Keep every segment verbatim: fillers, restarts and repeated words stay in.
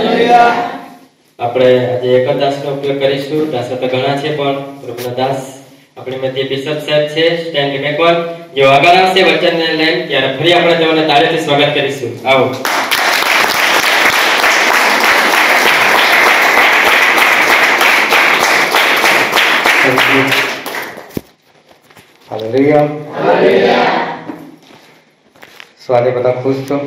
આપણે આજે એક જ દાસનો ઉપયોગ કરીશું. દાસો તો ઘણા છે, પણ પ્રભુના દાસ આપણી મધ્ય બિશપ સાહેબ છે, સ્ટેન્લી મેકવાન, જેઓ આગળ આવશે વચનને લઈને, ત્યારે ફરી આપણે તેઓને તાળીથી સ્વાગત કરીશું. આવો. હાલેલુયા. હાલેલુયા. સ્વાદે બધા ખુશ છો?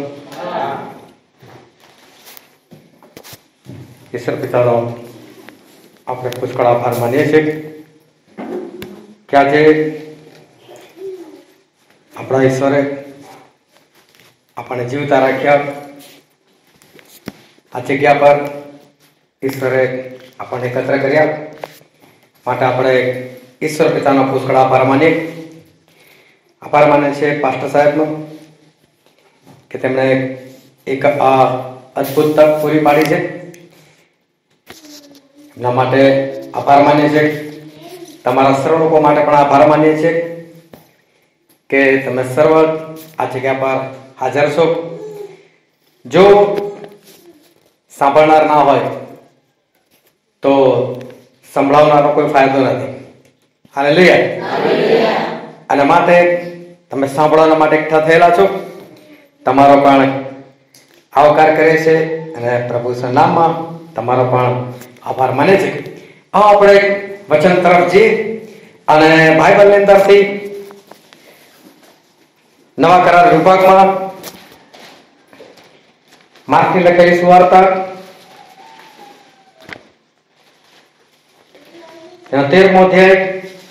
ઈશ્વર પિતાનો આપણે પુષ્કળ આભાર માનીએ છીએ કે આજે આપણા ઈશ્વરે આપણને જીવતા રાખ્યા. આ જગ્યા પર ઈશ્વરે આપણને એકત્ર કર્યા માટે આપણે ઈશ્વર પિતાનો પુષ્કળ આભાર માનીએ. આભાર માને છે પાસ્ટર સાહેબનો કે તેમણે એક આ અદ્ભુત તક પૂરી પાડી છે. એમના માટે આભાર માનીએ છીએ. તમારા સર્વ લોકો માટે પણ આભાર માનીએ છીએ કે તમે સર્વ આ જગ્યા પર હાજર છો. જો સાંભળનાર ના હોય તો સંભળાવનારનો કોઈ ફાયદો નથી. હાલેલુયા. અને માટે તમે સાંભળવાના માટે એકઠા થયેલા છો. તમારો પણ આવકાર કરે છે અને પ્રભુના નામમાં તમારો પણ આભાર માને છે. આ આપણે વચન તરફ જઈએ અને બાઇબલની અંદરથી નવા કરાર વિભાગમાં માર્કની લખેલી સુવાર્તા એનો તેરમો અધ્યાય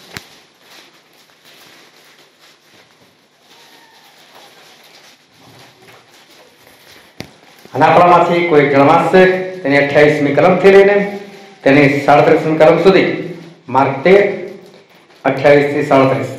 અને આપણામાંથી કોઈ જણવાશે તેની અઠ્યાવીસમી કલમથી લઈને તેની સાડત્રીસમી કલમ સુધી. માર્ક તેર અઠ્યાવીસ થી સાડત્રીસ.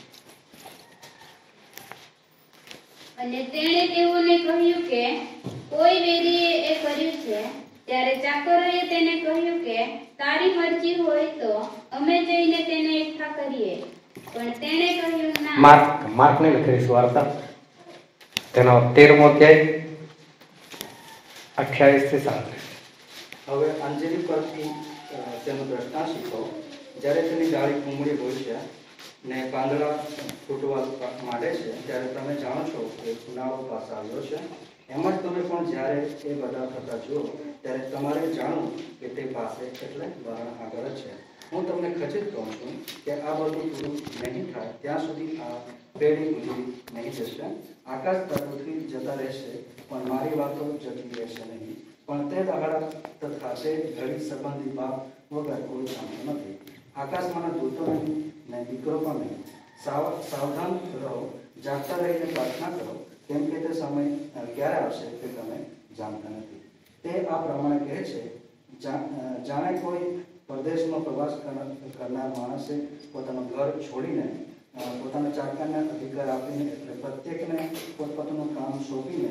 અને તેણે તેઓને કહ્યું કે કોઈ વેરીએ એ કર્યું છે. ત્યારે ચાકરોએ તેને કહ્યું કે તારી મરજી હોય તો અમે જઈને તેને એકઠા કરીએ. પણ તેણે કહ્યું ના. માર્ક માર્કની લખેલી સુવાર્તા તેનો તેરમો અધ્યાય અઠ્યાવીસ થી સાડત્રીસ. હવે અંજલિ પરથી તેનો દ્રષ્ટાંત શીખો. જ્યારે તેની ડાળી કુમળી હોય છે ને પાંદડા ફૂટવા માંડે છે, ત્યારે તમે જાણો છો કે ઉનાળો પાસે આવ્યો છે. એમ જ તમે પણ જ્યારે એ બધા થતા જુઓ ત્યારે તમારે જાણવું કે તે પાસે એટલે બારણ આગળ જ છે. હું તમને ખચિત કહું છું કે આ બધું પૂરું નહીં થાય ત્યાં સુધી આ પેઢી ગુજરી નહીં જશે. આકાશ પૃથ્વી જતા રહેશે પણ મારી વાતો જતી રહેશે નહીં. પણ તે દાડા તથા તે ઘડી સંબંધી બાપ વગર કોઈ જાણતો નથી. આકાશમાંના દૂતો નહીં ને દીકરો પણ નહીં. સાવ સાવધાન રહો, જાગતા રહીને પ્રાર્થના કરો, કેમ કે તે સમય ક્યારે આવશે તે તમે જાણતા નથી. તે આ પ્રમાણે કહે છે, જાણે કોઈ પરદેશમાં પ્રવાસ કરનાર માણસે પોતાનું ઘર છોડીને પોતાના ચાકરને અધિકાર આપીને એટલે પ્રત્યેકને પોતપોતાનું કામ સોંપીને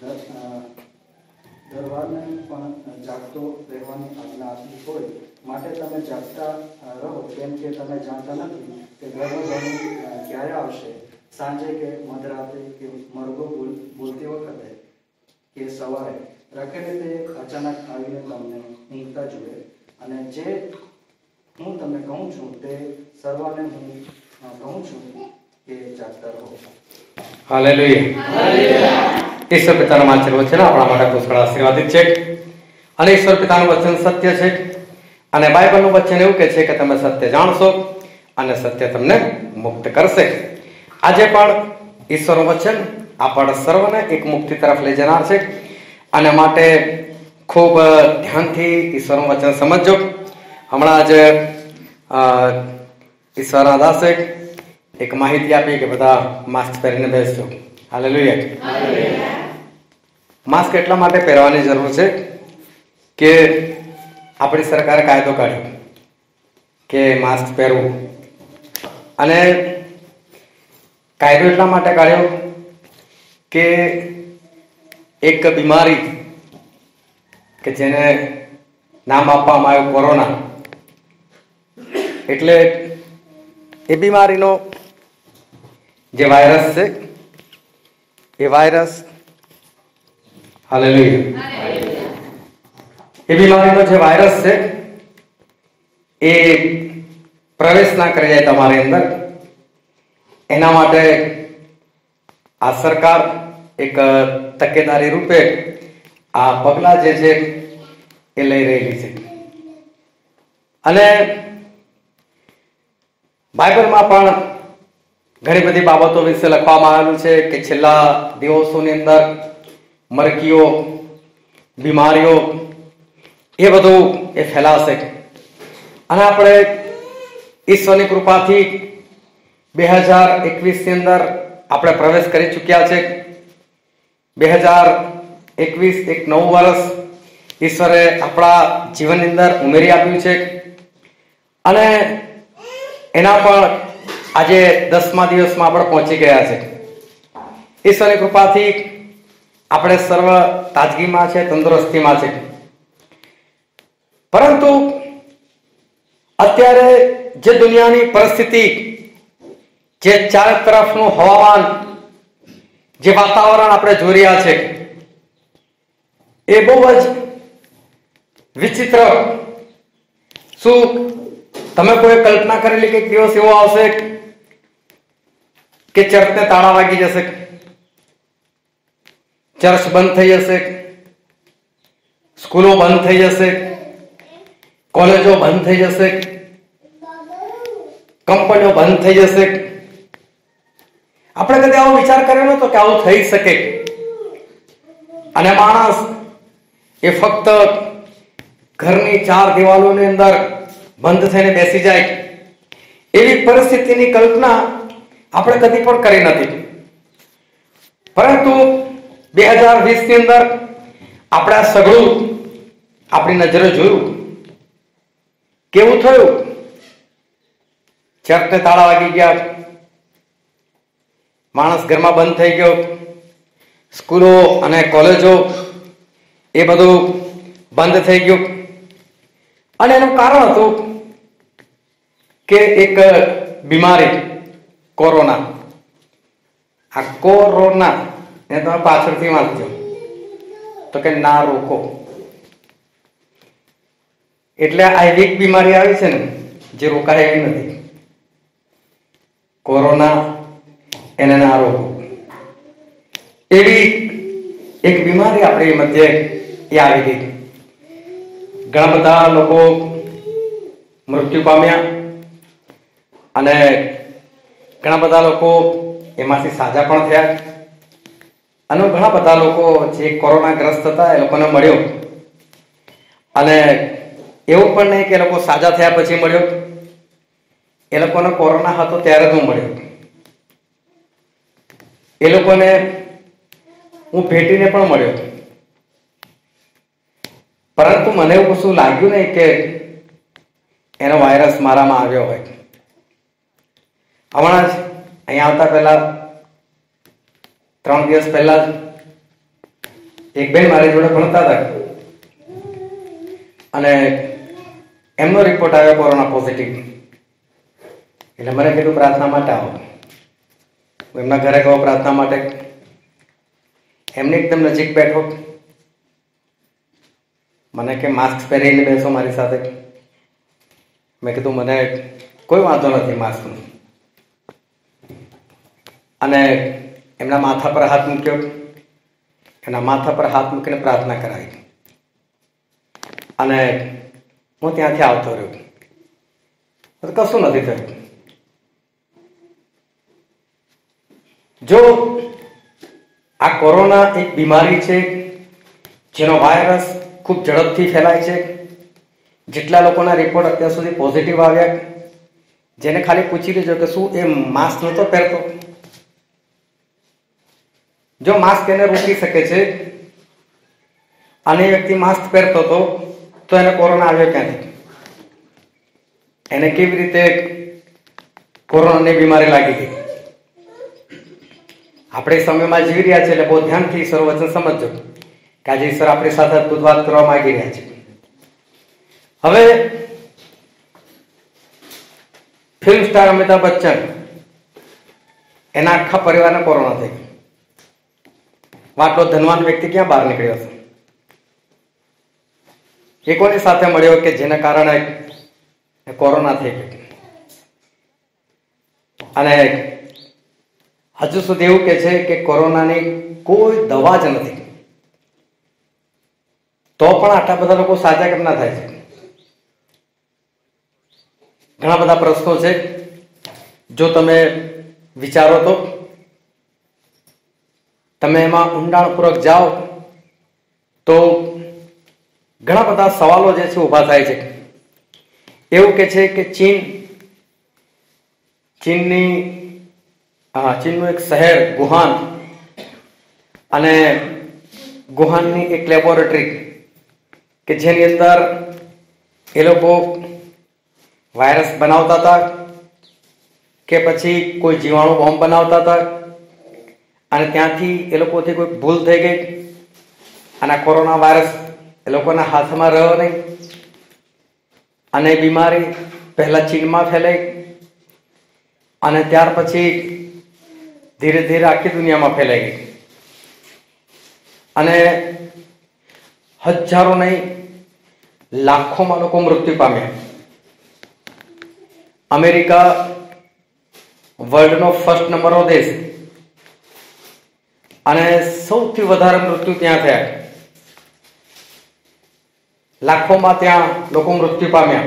દરબારને પણ જાગતો રહેવાની આજ્ઞા આપી હોય. માટે તમે જાગતા રહો, કેમ કે તમે જાણતા નથી કે ગર્ભધણી ક્યારે આવશે, સાંજે કે મધરાતે કે મરઘો બોલતી વખતે કે સવારે. રખેલે તે અચાનક આવીને તમને ઊંઘતા જુએ. અને જે હું તમને કહું છું તે સર્વને હું કહું છું કે જાગતા રહો. હાલેલુયા. ઈશ્વર પિતાનું વાંચન વચન આપણા માટે પુષ્કળ આશીર્વાદિત છે અને ઈશ્વર પિતાનું વચન સત્ય છે અને બાઇબલનું વચન એવું કહે છે કે તમે સત્ય જાણશો અને સત્ય તમને મુક્ત કરશે. આજે પણ ઈશ્વરનું વચન આપણા સર્વને એક મુક્તિ તરફ લઈ જનાર છે અને માટે ખૂબ ધ્યાનથી ઈશ્વરનું વચન સમજજો. હમણાં જ ઈશ્વરના દાસે એક માહિતી આપી કે બધા માસ્ક પહેરીને બેસજો. હાલેલુયા. માસ્ક એટલા માટે પહેરવાની જરૂર છે કે આપણી સરકારે કાયદો કાઢ્યો કે માસ્ક પહેરવું. અને કાયદો એટલા માટે કાઢ્યો કે એક બીમારી કે જેને નામ આપવામાં આવ્યું કોરોના, એટલે એ બીમારીનો જે વાયરસ છે એ વાયરસ હાલેલુયા એ બીમારીનો જે વાયરસ છે એ પ્રવેશ ના કરી જાય તમારી અંદર, એના માટે આ સરકાર એક તકેદારી રૂપે આ પગલાં જે છે એ લઈ રહેલી છે. અને બાઇબલમાં પણ ઘણી બધી બાબતો વિશે લખવામાં આવેલું છે કે છેલ્લા દિવસોની અંદર મરકીઓ, બીમારીઓ એ બધું એ ફેલાશે. અને આપણે ઈશ્વરની કૃપાથી બે હજાર એકવીસની અંદર આપણે પ્રવેશ કરી ચૂક્યા છે. બે હજાર એકવીસ એક નવું વર્ષ ઈશ્વરે આપણા જીવનની અંદર ઉમેરી આપ્યું છે. અને એના પણ આજે દસમા દિવસમાં આપણે પહોંચી ગયા છે. ઈશ્વરની કૃપાથી આપણે સર્વ તાજગીમાં છે, તંદુરસ્તીમાં છે. પરંતુ અત્યારે જે દુનિયાની પરિસ્થિતિ, જે ચારે તરફનું હવામાન, જે વાતાવરણ આપણે જોઈ રહ્યા છે એ બહુ જ વિચિત્ર. શું તમે કોઈ કલ્પના કરેલી કે એક દિવસ એવો આવશે કે ચર્ચને તાળા વાગી જશે, ચર્ચ બંધ થઈ જશે, સ્કૂલો બંધ થઈ જશે, કોલેજો બંધ થઈ જશે, કંપનીઓ બંધ થઈ જશે? આપણે કદી આવો વિચાર કર્યો નતો કે આવું થઈ શકે. અને માણસ એ ફક્ત ઘરની ચાર દિવાલોની અંદર બંધ થઈને બેસી જાય એવી પરિસ્થિતિની કલ્પના આપણે કદી પણ કરી નથી. પરંતુ બે હજાર વીસ ની અંદર આપણે આ સઘળું આપણી નજરે જોયું. કેવું થયું? ચર્ચને તાળા વાગી ગયા, માણસ ઘરમાં બંધ થઈ ગયો, સ્કૂલો અને કોલેજો એ બધું બંધ થઈ ગયું. અને એનું કારણ હતું કે એક બીમારી, કોરોના. આ કોરોના ને તમે પાછળથી વાંચજો તો કે ના રોકો. એટલે આ એક બીમારી આવી છે ને જે રોકાય એવી નથી. કોરોના એને ના રોકો એવી એક બીમારી આપણી મધ્યે એ આવી ગઈ. ઘણા બધા લોકો મૃત્યુ પામ્યા અને ઘણા બધા લોકો એમાંથી સાજા પણ થયા. અને ઘણા બધા લોકો જે કોરોનાગ્રસ્ત હતા એ લોકોને મળ્યો. અને એવું પણ નહીં કે એ લોકો સાજા થયા પછી મળ્યો, એ લોકોને કોરોના હતો ત્યારે જ હું મળ્યો. એ લોકોને હું ભેટીને પણ મળ્યો. પરંતુ મને એવું કશું લાગ્યું નહીં કે એનો વાયરસ મારામાં આવ્યો હોય. હમણાં જ અહીંયા આવતા પહેલા ત્રણ દિવસ પહેલા જ એક બેન મારી જોડે ભણતા હતા અને એમનો રિપોર્ટ આવ્યો કોરોના પોઝિટિવ. એટલે મને કીધું પ્રાર્થના માટે આવો. હું એમના ઘરે ગયો પ્રાર્થના માટે. એમને એકદમ નજીક બેઠો. મને કે માસ્ક પહેરીને બેસો મારી સાથે. મેં કીધું મને કોઈ વાંધો નથી માસ્કનો. અને એમના માથા પર હાથ મૂક્યો. એના માથા પર હાથ મૂકીને પ્રાર્થના કરાવી. અને હું ત્યાંથી આવતો રહ્યો. કશું નથી થયું. જો આ કોરોના એક બીમારી છે જેનો વાયરસ ખૂબ ઝડપથી ફેલાય છે. જેટલા લોકોના રિપોર્ટ અત્યાર સુધી પોઝિટિવ આવ્યા, જેને ખાલી પૂછી લેજો કે શું એ માસ્ક નહોતો પહેરતો. જો માસ્ક એને રોકી શકે છે અને એ વ્યક્તિ માસ્ક પહેરતો હતો તો એને કોરોના આવ્યો ક્યાંથી? એને કેવી રીતે કોરોનાની બીમારી લાગી ગઈ? આપણે સમયમાં જીવી રહ્યા છીએ એટલે બહુ ધ્યાનથી ઈશ્વર વચન સમજજો કે આજે ઈશ્વર આપણી સાથે અદભુત વાત કરવા માંગી રહ્યા છે. હવે ફિલ્મ સ્ટાર અમિતાભ બચ્ચન, એના આખા પરિવારને કોરોના થઈ ગયો. આટલો ધનવાન વ્યક્તિ ક્યાં બહાર નીકળ્યો છે? એ કોની સાથે મળ્યો કે જેના કારણે કોરોના થઈ ગયો. અને હજુ સુધી એવું કે છે કે કોરોનાની કોઈ દવા જ નથી, તો પણ આટલા બધા લોકો સાજા કેમ ના થાય છે? ઘણા બધા પ્રશ્નો છે. જો તમે વિચારો તો, તમે એમાં ઊંડાણપૂર્વક જાઓ તો ઘણા બધા સવાલો જે છે ઊભા થાય છે. એવું કે છે કે ચીન ચીનની હા ચીનનું એક શહેર વુહાન, અને વુહાનની એક લેબોરેટરી કે જેની અંદર એ લોકો વાયરસ બનાવતા હતા કે પછી કોઈ જીવાણુ બોમ્બ બનાવતા હતા, અને ત્યાંથી એ લોકોથી કોઈ ભૂલ થઈ ગઈ અને કોરોના વાયરસ એ લોકોના હાથમાં રહ્યો નહીં, અને બીમારી પહેલા ચીનમાં ફેલાઈ અને ત્યાર પછી ધીરે ધીરે આખી દુનિયામાં ફેલાઈ ગઈ, અને હજારો નહીં લાખોમાં લોકો મૃત્યુ પામ્યા. અમેરિકા વર્લ્ડનો ફર્સ્ટ નંબરનો દેશ, અને સૌથી વધારે મૃત્યુ ત્યાં થયા. લાખોમાં ત્યાં લોકો મૃત્યુ પામ્યા.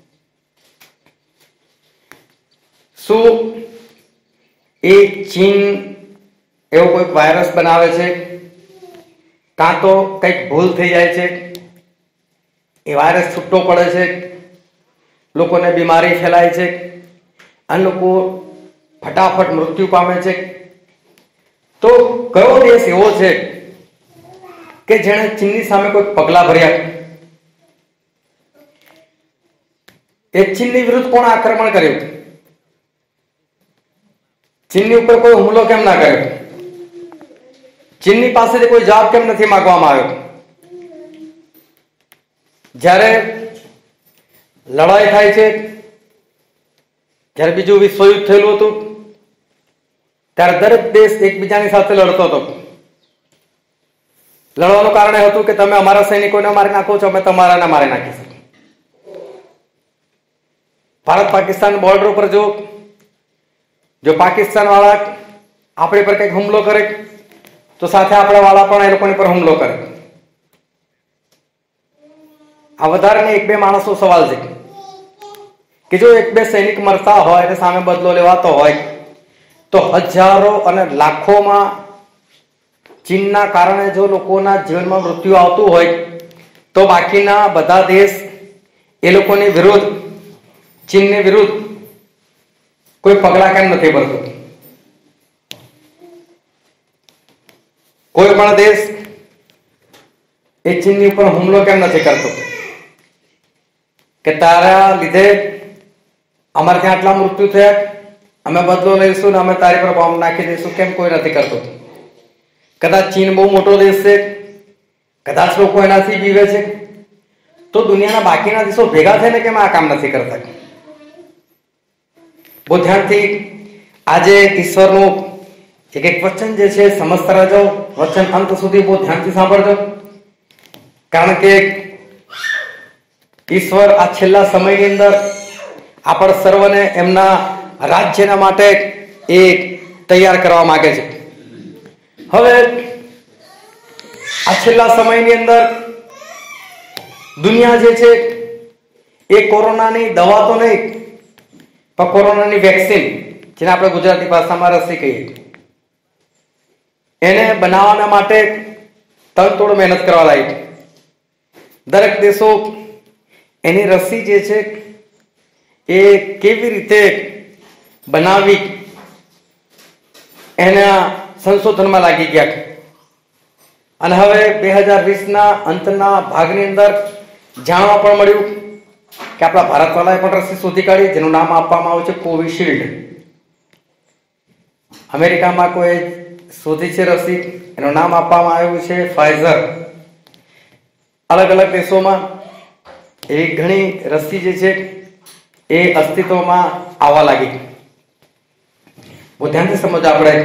શું એ ચીન એવો કોઈક વાયરસ બનાવે છે, કાં તો કંઈક ભૂલ થઈ જાય છે, એ વાયરસ છૂટો પડે છે, લોકોને બીમારી ફેલાય છે અને લોકો ફટાફટ મૃત્યુ પામે છે, તો કયો દેશ એવો છે કે જેણે ચીનની સામે કોઈ પગલા ભર્યા? એ ચીનની વિરુદ્ધ કોણ આક્રમણ કર્યું? ચીનની ઉપર કોઈ હુમલો કેમ ના કર્યો? ચીનની પાસેથી કોઈ જવાબ કેમ નથી માંગવામાં આવ્યો? જ્યારે લડાઈ થાય છે, જ્યારે બીજું વિશ્વયુદ્ધ થયેલું હતું, ત્યારે દરેક દેશ એકબીજાની સાથે લડતો હતો. લડવાનું કારણ એ હતું કે તમે અમારા સૈનિકોને મારી નાખો છો, અમે તમારાને મારી નાખીશું. ભારત પાકિસ્તાન બોર્ડર ઉપર જો જો પાકિસ્તાન વાળા આપણી પર કંઈક હુમલો કરે તો સાથે આપણા વાળા પણ એ લોકોની પર હુમલો કરે. આ વધારે એક બે માણસો સવાલ છે કે જો એક બે સૈનિક મરતા હોય અને સામે બદલો લેવાતો હોય તો હજારો અને લાખોમાં ચીનના કારણે જો લોકોના જીવનમાં મૃત્યુ આવતું હોય તો બાકીના બધા દેશ એ લોકોની વિરુદ્ધ, ચીનની વિરુદ્ધ કોઈ પગલા કેમ નથી ભરતું? કોઈ પણ દેશ એ ચીનની ઉપર હુમલો કેમ નથી કરતો કે તારા લીધે અમારે ત્યાં આટલા મૃત્યુ થયા, અમે બદલો લઈશું ને અમે તારી પર બોમ્બ નાખી દઈશું? કેમ કોઈ નથી કરતું? કદાચ ચીન બહુ મોટો દેશ છે, કદાચ લોકો એનાથી બીવે છે, તો દુનિયાના બાકીના દેશો ભેગા થઈને કેમ આ કામ નથી કરતા? બહુ ધ્યાનથી આજે ઈશ્વરનું એક એક વચન જે છે સમજતા રહેજો. વચન અંત સુધી બહુ ધ્યાનથી સાંભળજો, કારણ કે ઈશ્વર આ છેલ્લા સમયની અંદર આપણા સર્વને એમના રાજ્યના માટે એ તૈયાર કરવા માંગે છે. હવે આ છેલ્લા સમયની અંદર દુનિયા જે છે એ કોરોનાની દવા તો નહીં પણ કોરોનાની વેક્સિન, જેને આપણે ગુજરાતી ભાષામાં રસી કહીએ, એને બનાવવાના માટે તનતોડ મહેનત કરવા લાગી. દરેક દેશો એની રસી જે છે એ કેવી રીતે બનાવવી એના સંશોધનમાં લાગી ગયા. અને હવે બે હજાર વીસના અંતના ભાગની અંદર જાણવા પણ મળ્યું કે આપણા ભારતવાળાએ પણ રસી શોધી કાઢી, જેનું નામ આપવામાં આવ્યું છે કોવિશિલ્ડ. અમેરિકામાં કોઈ શોધી છે રસી, એનું નામ આપવામાં આવ્યું છે ફાઇઝર. અલગ અલગ દેશોમાં એવી ઘણી રસી જે છે એ અસ્તિત્વમાં આવવા લાગી. બહુ ધ્યાનથી સમજ. આપણે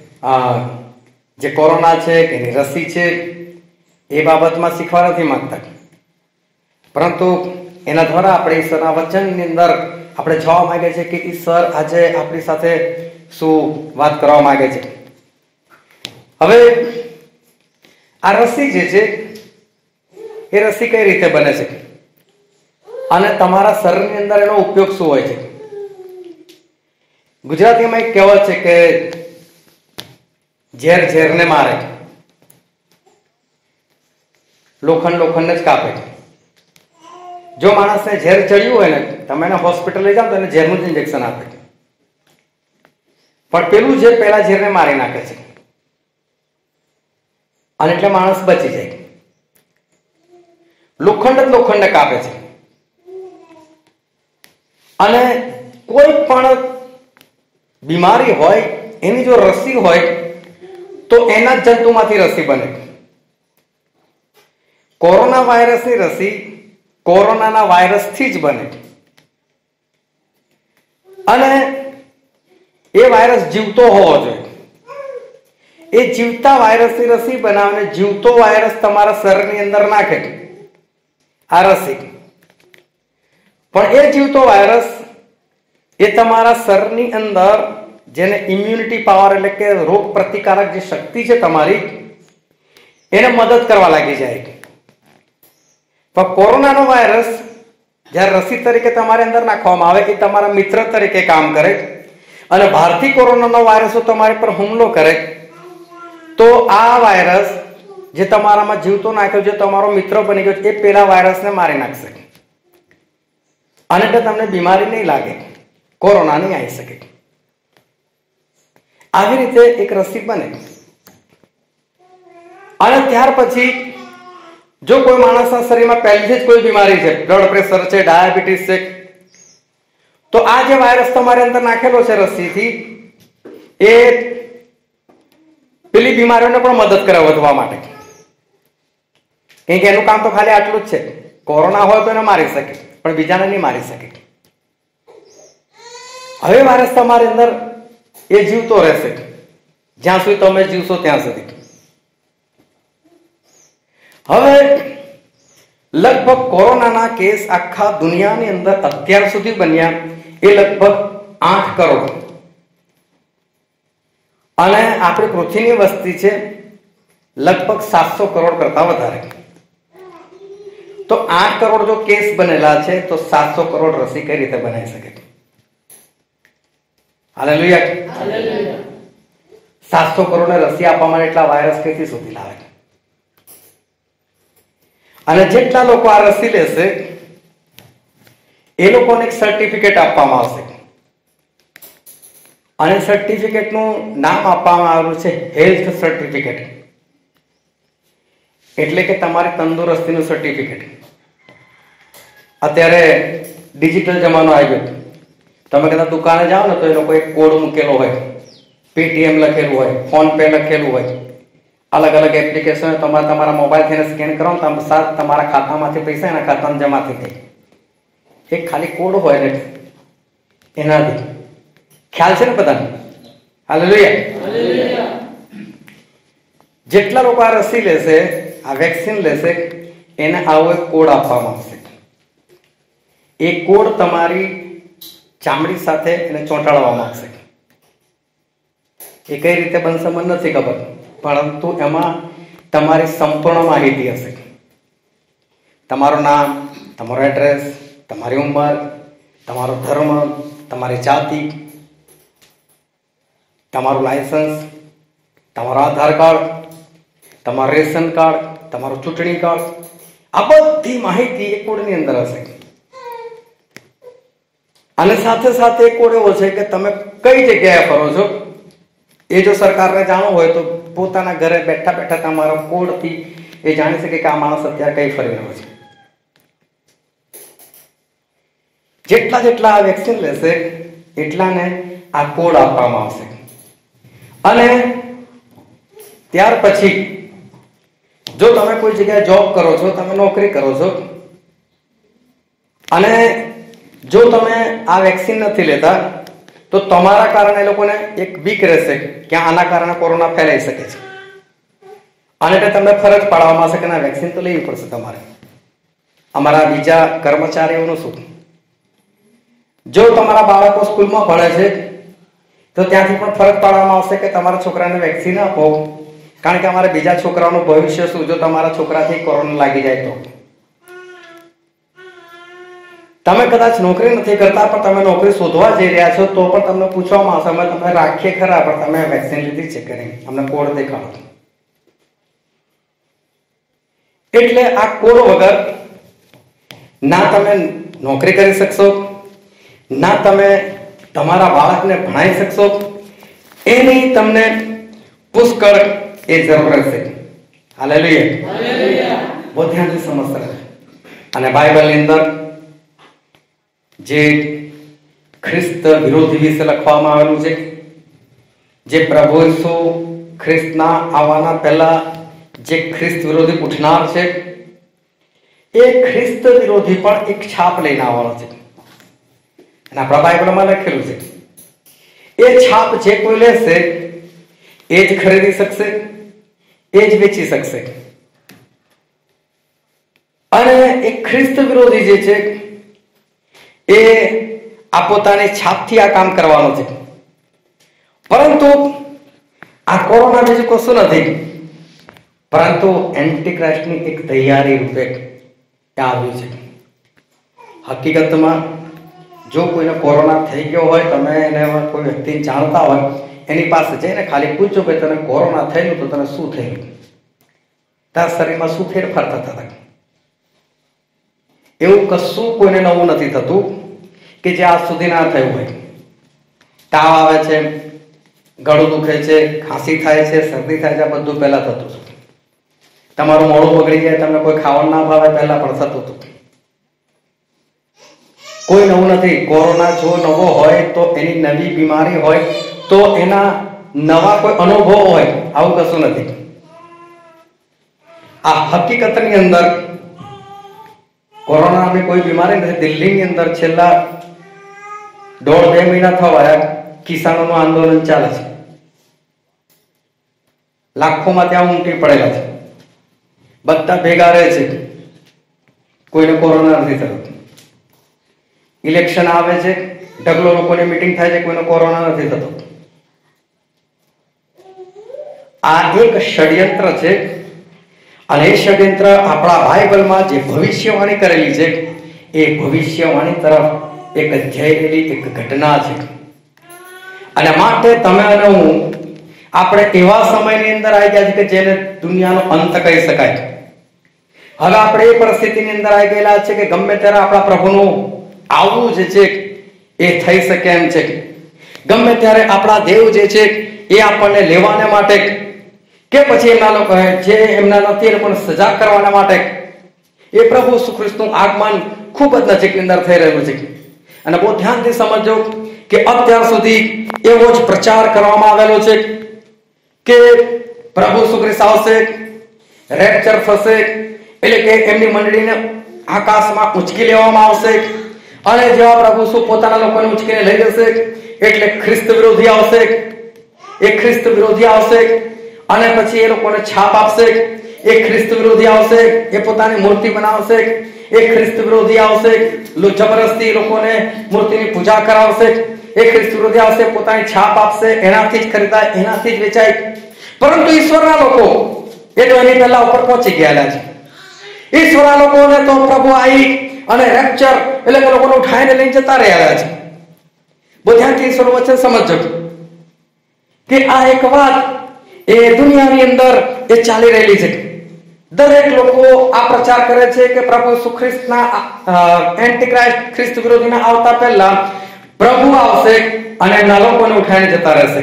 જે કોરોના છે એની રસી છે એ બાબતમાં શીખવા નથી માંગતા. પરંતુ એના દ્વારા આપણે ઈશ્વરના વચનની અંદર આપણે જોવા માંગે છે કે ઈશ્વર આજે આપણી સાથે શું વાત કરવા માંગે છે. હવે આ રસી જે છે એ રસી કઈ રીતે બને છે અને તમારા શરીરની અંદર એનો ઉપયોગ શું હોય છે? ગુજરાતીમાં એક કહેવત છે કે ઝેર ઝેરને મારે, લોખંડ લોખંડને જ કાપે. જો માણસને ઝેર ચડ્યું હોય ને, તમે એને હોસ્પિટલ લઈ જાઓ તો એને ઝેરનું જ ઇન્જેક્શન આપે, પણ પેલું ઝેર પહેલા ઝેરને મારી નાખે છે અને એટલે માણસ બચી જાય. લોખંડ જ લોખંડને કાપે છે. અને કોઈ પણ બીમારી હોય એની જો રસી હોય તો એના જ જંતુમાંથી રસી બને. કોરોના વાયરસની રસી કોરોનાના વાયરસથી જ બને અને એ વાયરસ જીવતો હોવો જોઈએ. એ જીવતા વાયરસની રસી બનાવીને જીવતો વાયરસ તમારા શરીરની અંદર નાખે આ રસી. પણ એ જીવતો વાયરસ એ તમારા શરીરની અંદર જેને ઇમ્યુનિટી પાવર એટલે કે રોગ પ્રતિકારક જે શક્તિ છે તમારી એને મદદ કરવા લાગી જાય. પણ કોરોનાનો વાયરસ જ્યારે રસી તરીકે તમારી અંદર નાખવામાં આવે એ તમારા મિત્ર તરીકે કામ કરે અને બહારથી કોરોનાનો વાયરસ તમારી પર હુમલો કરે તો આ વાયરસ જે તમારામાં જીવતો નાખ્યો, જે તમારો મિત્ર બની ગયો, એ પેલા વાયરસને મારી નાખશે અને એટલે તમને બીમારી નહીં લાગે, કોરોના નહીં આવી શકે. આવી રીતે એક રસી બને. અને ત્યાર પછી જો કોઈ માણસના શરીરમાં પહેલેથી જ કોઈ બીમારી છે, બ્લડ પ્રેશર છે, ડાયાબિટીસ છે, તો આ જે વાયરસ તમારી અંદર નાખેલો છે રસીથી એ પેલી બીમારીઓને પણ મદદ કરે વધવા માટે. કેમ કે એનું કામ તો ખાલી આટલું જ છે, કોરોના હોય તો એને મારી શકે પણ બીજાને નહીં મારી શકે. હવે વાયરસ તમારી અંદર એ જીવતો રહેશે જ્યાં સુધી તમે જીવશો ત્યાં સુધી. હવે લગભગ કોરોનાના કેસ આખા દુનિયાની અંદર અત્યાર સુધી બન્યા એ લગભગ આઠ કરોડ અને આપણી પૃથ્વીની વસ્તી છે લગભગ સાતસો કરોડ કરતા વધારે. તો આઠ કરોડ જો કેસ બનેલા છે તો સાતસો કરોડ રસી કઈ રીતે બનાવી શકે? હાલેલુયા. સાતસો કરોડ ને રસી આપવા માટે એટલા વાયરસ કઈથી શોધી લાવે? અને જેટલા લોકો આ રસી લેશે એ લોકોને એક સર્ટિફિકેટ આપવામાં આવશે અને સર્ટિફિકેટનું નામ આપવામાં આવેલું છે હેલ્થ સર્ટિફિકેટ, એટલે કે તમારી તંદુરસ્તીનું સર્ટિફિકેટ. અત્યારે ડિજિટલ જમાનો આવી ગયો. તમે કદાચ દુકાને જાઓ ને તો એ લોકો એક કોડ મૂકેલો હોય, પેટીએમ લખેલું હોય, ફોન પે લખેલું હોય, અલગ અલગ એપ્લિકેશન તમારે તમારા મોબાઈલથી સ્કેન કરો ને તમે સાત તમારા ખાતામાંથી પૈસા એના ખાતામાં જમા થઈ જાય. એક ખાલી કોડ હોય ને એનાથી ખ્યાલ છે ને બધાને? હાલેલુયા. જેટલા લોકો આ રસી લેશે, આ વેક્સિન લેશે, એને આવો એક કોડ આપવામાં આવશે. એ કોડ તમારી ચામડી સાથે એને ચોંટાડવામાં આવશે. એ કઈ રીતે બનશે મને નથી ખબર, પરંતુ એમાં તમારી સંપૂર્ણ માહિતી હશે. તમારું નામ, તમારો એડ્રેસ, તમારી ઉંમર, તમારો ધર્મ, તમારી જાતિ, તમારું લાયસન્સ, તમારો આધાર કાર્ડ, તમારું રેશન કાર્ડ, તમારું ચૂંટણી કાર્ડ, આ બધી માહિતી એ કોડની અંદર હશે. અને સાથે સાથે એક કોડ એવો છે કે તમે કઈ જગ્યાએ ફરો છો એ જો સરકારને જાણવું હોય તો પોતાના ઘરે બેઠા બેઠા તમારા કોડથી એ જાણી શકે કે આ માણસ અત્યારે કઈ ફરી રહ્યો છે. જેટલા જેટલા આ વેક્સિન લેશે એટલાને આ કોડ આપવામાં આવશે. અને ત્યાર પછી જો તમે કોઈ જગ્યાએ જોબ કરો છો, તમે નોકરી કરો છો અને જો તમે આ વેક્સિન નથી લેતા તો તમારા કારણે એ લોકોને એક બીક રહેશે કે આના કારણે કોરોના ફેલાઈ શકે છે અને એટલે તમને ફરજ પાડવામાં આવશે કે ના વેક્સિન તો લેવી પડશે તમારે. અમારા બીજા કર્મચારીઓનું શું? જો તમારા બાળકો સ્કૂલમાં ભણે છે તો ત્યાંથી પણ ફરક પાડવામાં આવશે કે તમારા છોકરાને વેક્સિન આપો, કારણ કે અમારા બીજા છોકરાઓનું ભવિષ્ય શું જો તમારા છોકરાથી કોરોના લાગી જાય તો? તમે કદાચ નોકરી નથી કરતા પણ તમે નોકરી શોધવા જઈ રહ્યા છો તો પણ તમને પૂછવામાં આવશે અમે તમે રાખીએ ખરા પણ તમે વેક્સિન લીધી છે કે નહીં, અમને કોડ દેખાડો. એટલે આ કોડ વગર ના તમે નોકરી કરી શકશો, ના તમે તમારા બાળકને ભણાવી શકશો. એની તમને પુષ્કળ એ જરૂર રહેશે. હાલેલુયા. બહુ ધ્યાનથી સમજતા. અને બાઇબલની અંદર જે ખ્રિસ્ત વિરોધી વિશે લખવામાં આવેલું છે, જે પ્રભુ ઈસુ ખ્રિસ્તના આવવાના પહેલા જે ખ્રિસ્ત વિરોધી ઉઠનાર છે એ ખ્રિસ્ત વિરોધી પણ એક છાપ લઈને આવવાનો છે. અને આપણા બાઇબલમાં લખેલું છે એ છાપ જે કોઈ લેશે એ જ ખરીદી શકશે, એ જ વેચી શકશે. અને એ ખ્રિસ્ત વિરોધી જે છે એ આ પોતાની છાપથી આ કામ કરવાનો છે. પરંતુ આ કોરોના બીજું કશું નથી પરંતુ એન્ટીક્રાઇસ્ટની એક તૈયારી રૂપે આવ્યું છે. હકીકતમાં જો કોઈને કોરોના થઈ ગયો હોય, તમે એને કોઈ વ્યક્તિ જાણતા હોય, એની પાસે જઈને ખાલી પૂછો કે તને કોરોના થયેલું તો તને શું થયેલું, તારા શરીરમાં શું ફેરફાર થતા હતા. એવું કશું કોઈને નવું નથી થતું કે જે આજ સુધી ના થયું હોય. તાવ આવે છે, ગળું દુખે છે, ખાંસી થાય છે, શરદી થાય છે, આ બધું પહેલા થતું હતું. તમારું મોઢું બગડી જાય, તમને કોઈ ખાવાનું ના ભાવે, પહેલા પણ થતું હતું. કોઈ નવું નથી. કોરોના જો નવો હોય તો એની નવી બીમારી હોય તો એના નવા કોઈ અનુભવ હોય, આવું કશું નથી. આ હકીકતની અંદર કોરોના નામની કોઈ બીમારી નથી. દિલ્હીની અંદર છેલ્લા દોઢ બે મહિના થવા કિસાનોનું આંદોલન ચાલે છે. લાખોમાં ત્યાં ઉમટી પડેલા છે, બધા ભેગા રહે છે, કોઈને કોરોના નથી થયો. ઇલેક્શન આવે છે, ઢગલો લોકોની મીટિંગ થાય છે, કોઈને કોરોના નથી થતો. આ એક ષડયંત્ર છે. અને એ ષડયંત્ર આપણા બાઇબલમાં જે ભવિષ્યવાણી કરેલી છે એ ભવિષ્યવાણી તરફ એક જયેલી એક ઘટના છે. અને માટે તમે અને હું આપણે એવા સમયની અંદર આવી ગયા છે કે જેને દુનિયાનો અંત કહી શકાય. હવે આપણે એ પરિસ્થિતિની અંદર આવી ગયેલા છે કે ગમે ત્યારે આપણા પ્રભુનું આવવું જે છે એ થઈ શકે એમ છે. ગમે ત્યારે આપણા દેવ જે છે એ આપણને લેવાને માટે કે પછી એમના લોકો જે એમના નથી એ લોકોને સજા કરવાના માટે એ પ્રભુ ઈસુ ખ્રિસ્તનું આગમન ખૂબ જ નજીકની અંદર થઈ રહ્યું છે. અને બહુ ધ્યાનથી સમજો કે અત્યાર સુધી એવો જ પ્રચાર કરવામાં આવેલો છે કે પ્રભુ ઈસુ ખ્રિસ્ત આવશે, રેપ્ચર થશે, એટલે કે એમની મંડળીને આકાશમાં ઉંચકી લેવામાં આવશે. અને જેવા પ્રભુ ઈસુ પોતાના લોકોને ઉંચકીને લઈ જશે એટલે ખ્રિસ્ત વિરોધી આવશે. એ ખ્રિસ્ત વિરોધી આવશે અને પછી એ લોકોને છાપ આપશે. એ ખ્રિસ્ત વિરોધી આવશે, એ પોતાની મૂર્તિ બનાવશે. એ ખ્રિસ્ત વિરોધી આવશે, જબરદસ્તી લોકોને મૂર્તિની પૂજા કરાવશે. એ ખ્રિસ્ત વિરોધી આવશે, પોતાની છાપ આપશે, એનાથી જ ખરીદાય, એનાથી જ વેચાય. પરંતુ ઈશ્વરના લોકો એ તો એની પહેલા ઉપર પહોંચી ગયેલા છે. ઈશ્વરના લોકોને તો પ્રભુ આવી અને રેપ્ચર એટલે કે લોકોને ઉઠાઈને લઈને જતા રહ્યા છે. બહુ ધ્યાનથી ઈશ્વર વચન સમજજો કે આ એક વાત એ દુનિયાની અંદર એ ચાલી રહેલી છે. દરેક લોકો આ પ્રચાર કરે છે કે પ્રભુ ઈસુ ખ્રિસ્તના એન્ટીક્રાઇસ્ટ ખ્રિસ્ત વિરોધીના આવતા પહેલા પ્રભુ આવશે અને એમના લોકોને ઉઠાઈને જતા રહેશે.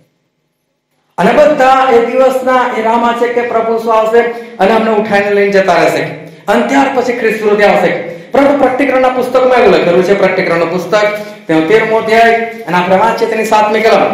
અને બધા એ દિવસના એ રામા છે કે પ્રભુ ઈસુ આવશે અને અમને ઉઠાઈને લઈને જતા રહેશે. અને ત્યાર પછી ખ્રિસ્ત વિરોધી આવશે. પરંતુ પ્રકટીકરણના પુસ્તકમાં એવું લખેલું છે, પ્રકટીકરણનું પુસ્તક તેનો તેરમો અધ્યાય અને આપણે વાંચીએ તેની સાતમી કલમ.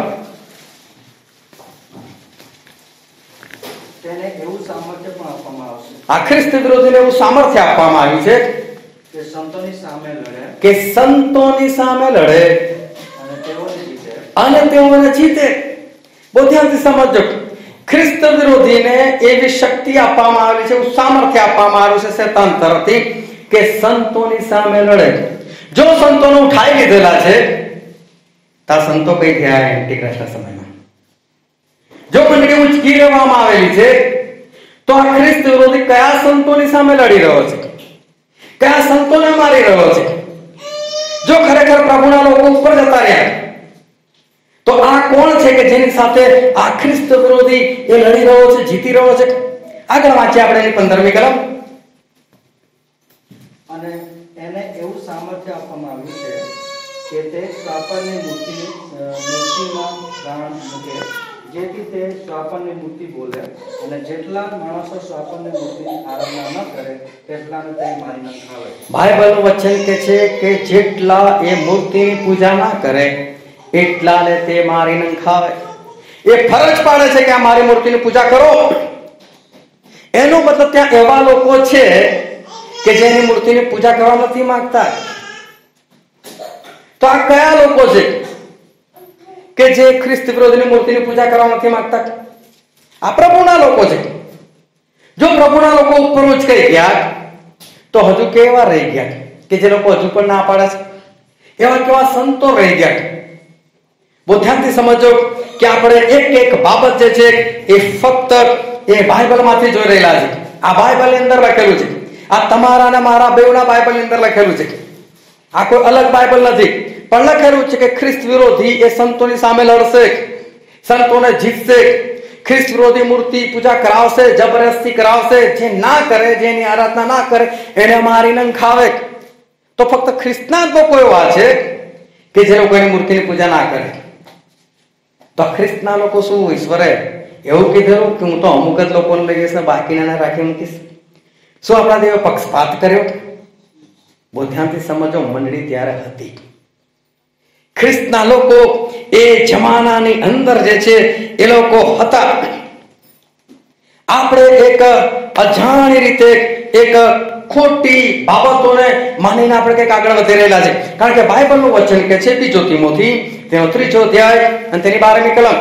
તેને એવું સામર્થ્ય પણ આપવામાં આવશે. આ ખ્રિસ્ત વિરોધીને એવું સામર્થ્ય આપવામાં આવ્યું છે કે સંતોની સામે લડે કે સંતોની સામે લડે અને તેઓને જીતે. અને તેઓને જીતે. બહુ ધ્યાનથી સમજો. ખ્રિસ્ત વિરોધીને એવી શક્તિ આપવામાં આવી છે, એવું સામર્થ્ય આપવામાં આવ્યું છે શેતાન તરફથી કે સંતોની સામે લડે. જો સંતોને ઉઠાઈ લીધેલા છે તા સંતો કઈ થયા એન્ટિક્રાઇસ્ટના સમયમાં. જો મંડળી ઉચકી લેવામાં આવેલી છે તો આ ખ્રિસ્ત વિરોધી કયા સંતોની સામે લડી રહ્યો છે, કયા સંતોને મારી રહ્યો છે? જો ખરેખર પ્રભુના લોકો ઉપર જતા રહ્યા તો આ કોણ છે કે જેની સાથે આ ખ્રિસ્ત વિરોધી એ લડી રહ્યો છે, જીતી રહ્યો છે? આગળ વાંચીએ આપણે એની પંદરમી કલમ. અને એને એવું સામર્થ્ય આપવામાં આવ્યું છે કે તે શ્રાપણની મૂર્તિ મૂર્તિમાં પ્રાણ મૂકે, જેથી તે શ્રાપણની મૂર્તિ બોલે, અને જેટલા માણસો શ્રાપણની મૂર્તિની આરાધના ન કરે તેટલાને તે મારી નખાવે. બાઇબલનું વચન કહે છે કે જેટલા એ મૂર્તિની પૂજા ના કરે એટલાને તે મારી નખાવે. એ ફરજ પાડે છે કે આ મારી મૂર્તિની પૂજા કરો. એનો મતલબ ત્યાં એવા લોકો છે કે જેની મૂર્તિની પૂજા કરવા નથી માંગતા. તો આ કયા લોકો છે કે જે ખ્રિસ્ત વિરોધીની મૂર્તિની પૂજા કરવા નથી માંગતા? આ પ્રભુના લોકો છે. જો પ્રભુના લોકો ઉપર ઉચકાઈ ગયા તો હજુ કેવા રહી ગયા કે જે લોકો હજુ પણ ના પાડે છે? એવા કેવા સંતો રહી ગયા? બહુ ધ્યાનથી સમજો કે આપણે એક એક બાબત જે છે એ ફક્ત એ બાઇબલમાંથી જોઈ રહેલા છે. આ બાઇબલની અંદર લખેલું છે. આ તમારા અને મારા બેવના બાઇબલની અંદર લખેલું છે. આ કોઈ અલગ બાઇબલ નથી, પણ લખેલું છે કે ખ્રિસ્ત વિરોધી એ સંતોની સામે લડશે, સંતોને જીતશે, ખ્રિસ્ત વિરોધી મૂર્તિ પૂજા કરાવશે, જબરદસ્તી કરાવશે. જે ના કરે, જેની આરાધના ના કરે એને મારી નંખાવે. તો ફક્ત ખ્રિસ્તના જ લોકો એવા છે કે જે લોકો એની મૂર્તિની પૂજા ના કરે. તો ખ્રિસ્તના લોકો શું ઈશ્વરે એવું કીધેલું કે હું તો અમુક જ લોકોને લઈ જઈશ ને બાકીના રાખી મૂકીશ? શું આપણા દેવે પક્ષપાત કર્યો? બહુ ધ્યાનથી સમજો, મંડળી ત્યારે હતી. ખ્રિસ્તના લોકો એ જમાનાની અંદર જે છે એ લોકો હતા. આપણે એક અજાણી રીતે એક ખોટી બાબતોને માનીને આપણે કંઈક આગળ વધી રહેલા છે. કારણ કે બાઇબલનું વચન કે છે બીજો તીમોથી તેનો ત્રીજો અધ્યાય અને તેની બારમી કલમ.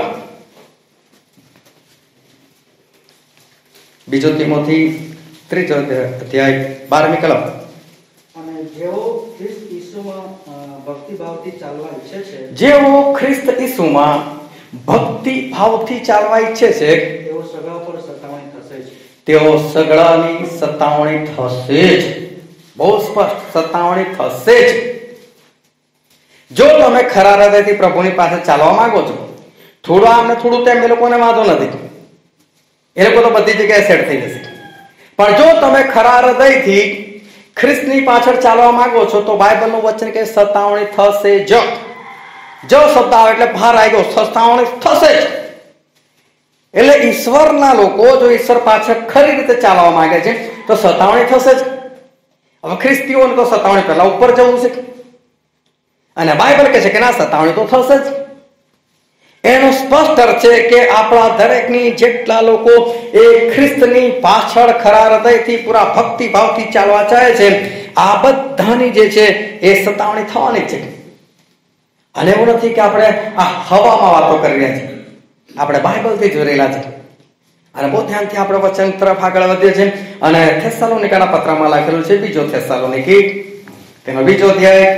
બીજો તીમોથી ત્રીજો અધ્યાય બારમી કલમ. અને જેઓ ખ્રિસ્ત ઈસુમાં ભક્તિભાવથી ચાલવા ઈચ્છે છે જેઓ ખ્રિસ્ત ઈસુમાં ભક્તિ ભાવથી ચાલવા ઈચ્છે છે તેઓ સગા પર સતાવણી થશે જ. તેઓ સગડાની સતાવણી થશે જ. બહુ સ્પષ્ટ, સતાવણી થશે જ. જો તમે ખરા હૃદયથી પ્રભુની પાસે ચાલવા માંગો છો, થોડું આમ ને થોડું તેમ, એ લોકોને વાંધો નથી, એ લોકો તો બધી જગ્યાએ સેટ થઈ જશે. પણ જો તમે ખરા હૃદયથી ખ્રિસ્તની પાછળ ચાલવા માંગો છો તો બાઇબલનું વચન કે સતાવણી થશે જ. જો શબ્દ આવે એટલે બહાર આવી ગયો, સતાવણી થશે જ. એટલે ઈશ્વરના લોકો જો ઈશ્વર પાછળ ખરી રીતે ચાલવા માંગે છે તો સતાવણી થશે જ. હવે ખ્રિસ્તીઓને તો સતાવણી પહેલા ઉપર જવું છે, અને બાઇબલ કહે છે કે ના, સતાવણી તો થશે જ. એનો સ્પષ્ટ અર્થ છે કે આપણા દરેકની જેટલા લોકો એ ખ્રિસ્તની પાછળ ખરા હૃદયથી પૂરા ભક્તિ ભાવથી ચાલવા ચાહે છે, આ બધાની જે છે એ સતાવણી થવાની છે. અને એવું નથી કે આપણે આ હવામાં વાતો કરી રહ્યા છીએ, આપણે બાઇબલથી જોઈ રહેલા છે. અને બહુ ધ્યાનથી આપણે વચન તરફ આગળ વધીએ છીએ. અને થેસ્સલોનિકાના પત્રમાં લખેલું છે, બીજો થેસ્સલોનિકી તેનો બીજો અધ્યાય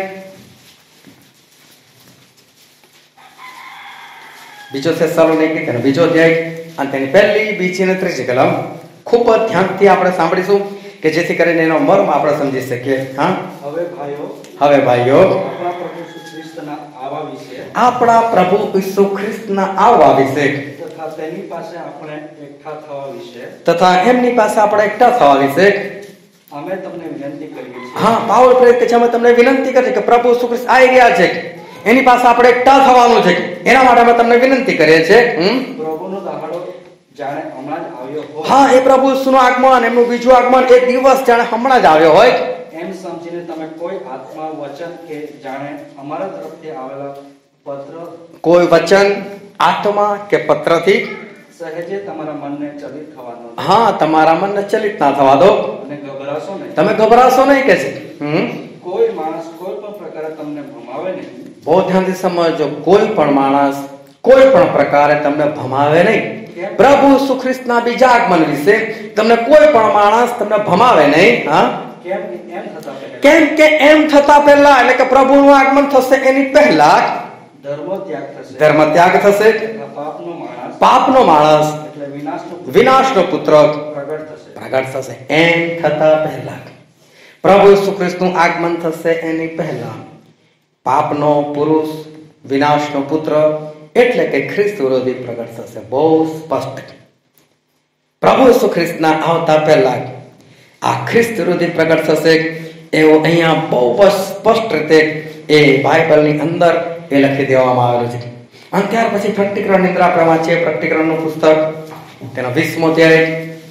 બીજો થેસ્સલોનિકી તેનો બીજો અધ્યાય અને તેની પહેલી, બીજી અને ત્રીજી કલમ ખૂબ જ ધ્યાનથી આપણે સાંભળીશું કે જેથી કરીને એનો મર્મ આપણે સમજી શકીએ. હા, હવે ભાઈઓ હવે ભાઈઓ આપણા પ્રભુ ઈસુ ખ્રિસ્તના આવવા વિશે આપણા પ્રભુ ઈસુ ખ્રિસ્તના આવવા વિશે તથા તેની પાસે આપણે એકઠા થવા વિશે તથા એમની પાસે આપણે એકઠા થવા વિશે અમે તમને વિનંતી કરીએ છીએ. હા, પાઉલ પ્રેરિત કે છે અમે તમને વિનંતી કરીએ કે પ્રભુ ઈસુ ખ્રિસ્ત આવી રહ્યા છે, એની પાસે આપણે એકઠા થવાનું છે, એના માટે અમે તમને વિનંતી કરીએ છીએ. હમ પ્રભુનો દહાડો જાણે હમણાં જ આવ્યો હોય, હા, એ પ્રભુ ઈસુનું આગમન, એમનું બીજું આગમન, એ દિવસ જાણે હમણાં જ આવ્યો હોય એમ સમજીને તમે કોઈ આત્મા, વચન કે જાણે અમારા તરફથી આવેલા પત્ર કોઈ વચન, આત્મા કે પત્રથી સહેજે તમારા મનને ચલિત થવા ન દો. હા, તમારા મનને ચલિત ના થવા દો. અને ગભરાશો નહીં. તમે ગભરાશો નહીં કે છે. હમ કોઈ માણસ કોઈ પણ પ્રકારે તમને ભમાવે નહીં. બહુ ધ્યાનથી સમજો, કોઈ પણ માણસ કોઈ પણ પ્રકારે તમને ભમાવે નહીં. પ્રભુ ઈસુ ખ્રિસ્તના બીજા આગમન વિશે તમને કોઈ પણ માણસ તમને ભમાવે નહીં. હા, કેમ એમ થતા પહેલા કેમ કે એમ થતા પહેલા એટલે કે પ્રભુનું આગમન થશે એની પહેલા ધર્મ ત્યાગ થશે, ધર્મ ત્યાગ થશે, તથા પાપનો માણસ પાપનો માણસ એટલે વિનાશનો પુત્ર વિનાશનો પુત્ર પ્રગટ થશે. પ્રગટ થશે. એમ થતા પહેલા પ્રભુ ઈસુ ખ્રિસ્તનું આગમન થશે એની પહેલા પાપનો પુરુષ વિનાશનો પુત્ર એટલે કે ખ્રિસ્ત વિરોધી પ્રગટ થશે. બહુ સ્પષ્ટ પ્રભુ ઈસુ ખ્રિસ્તના આવતા પહેલા આ ખ્રિસ્ત વિરોધી પ્રગટ થશે એવું અહીંયા બહુ જ સ્પષ્ટ રીતે એ બાઇબલની અંદર એ લખી દેવામાં આવેલું છે. અને ત્યાર પછી પ્રકટીકરણ નિંદ્રા પ્રવાહ છે, પ્રકટીકરણનું પુસ્તક તેનો વીસમો અધ્યાય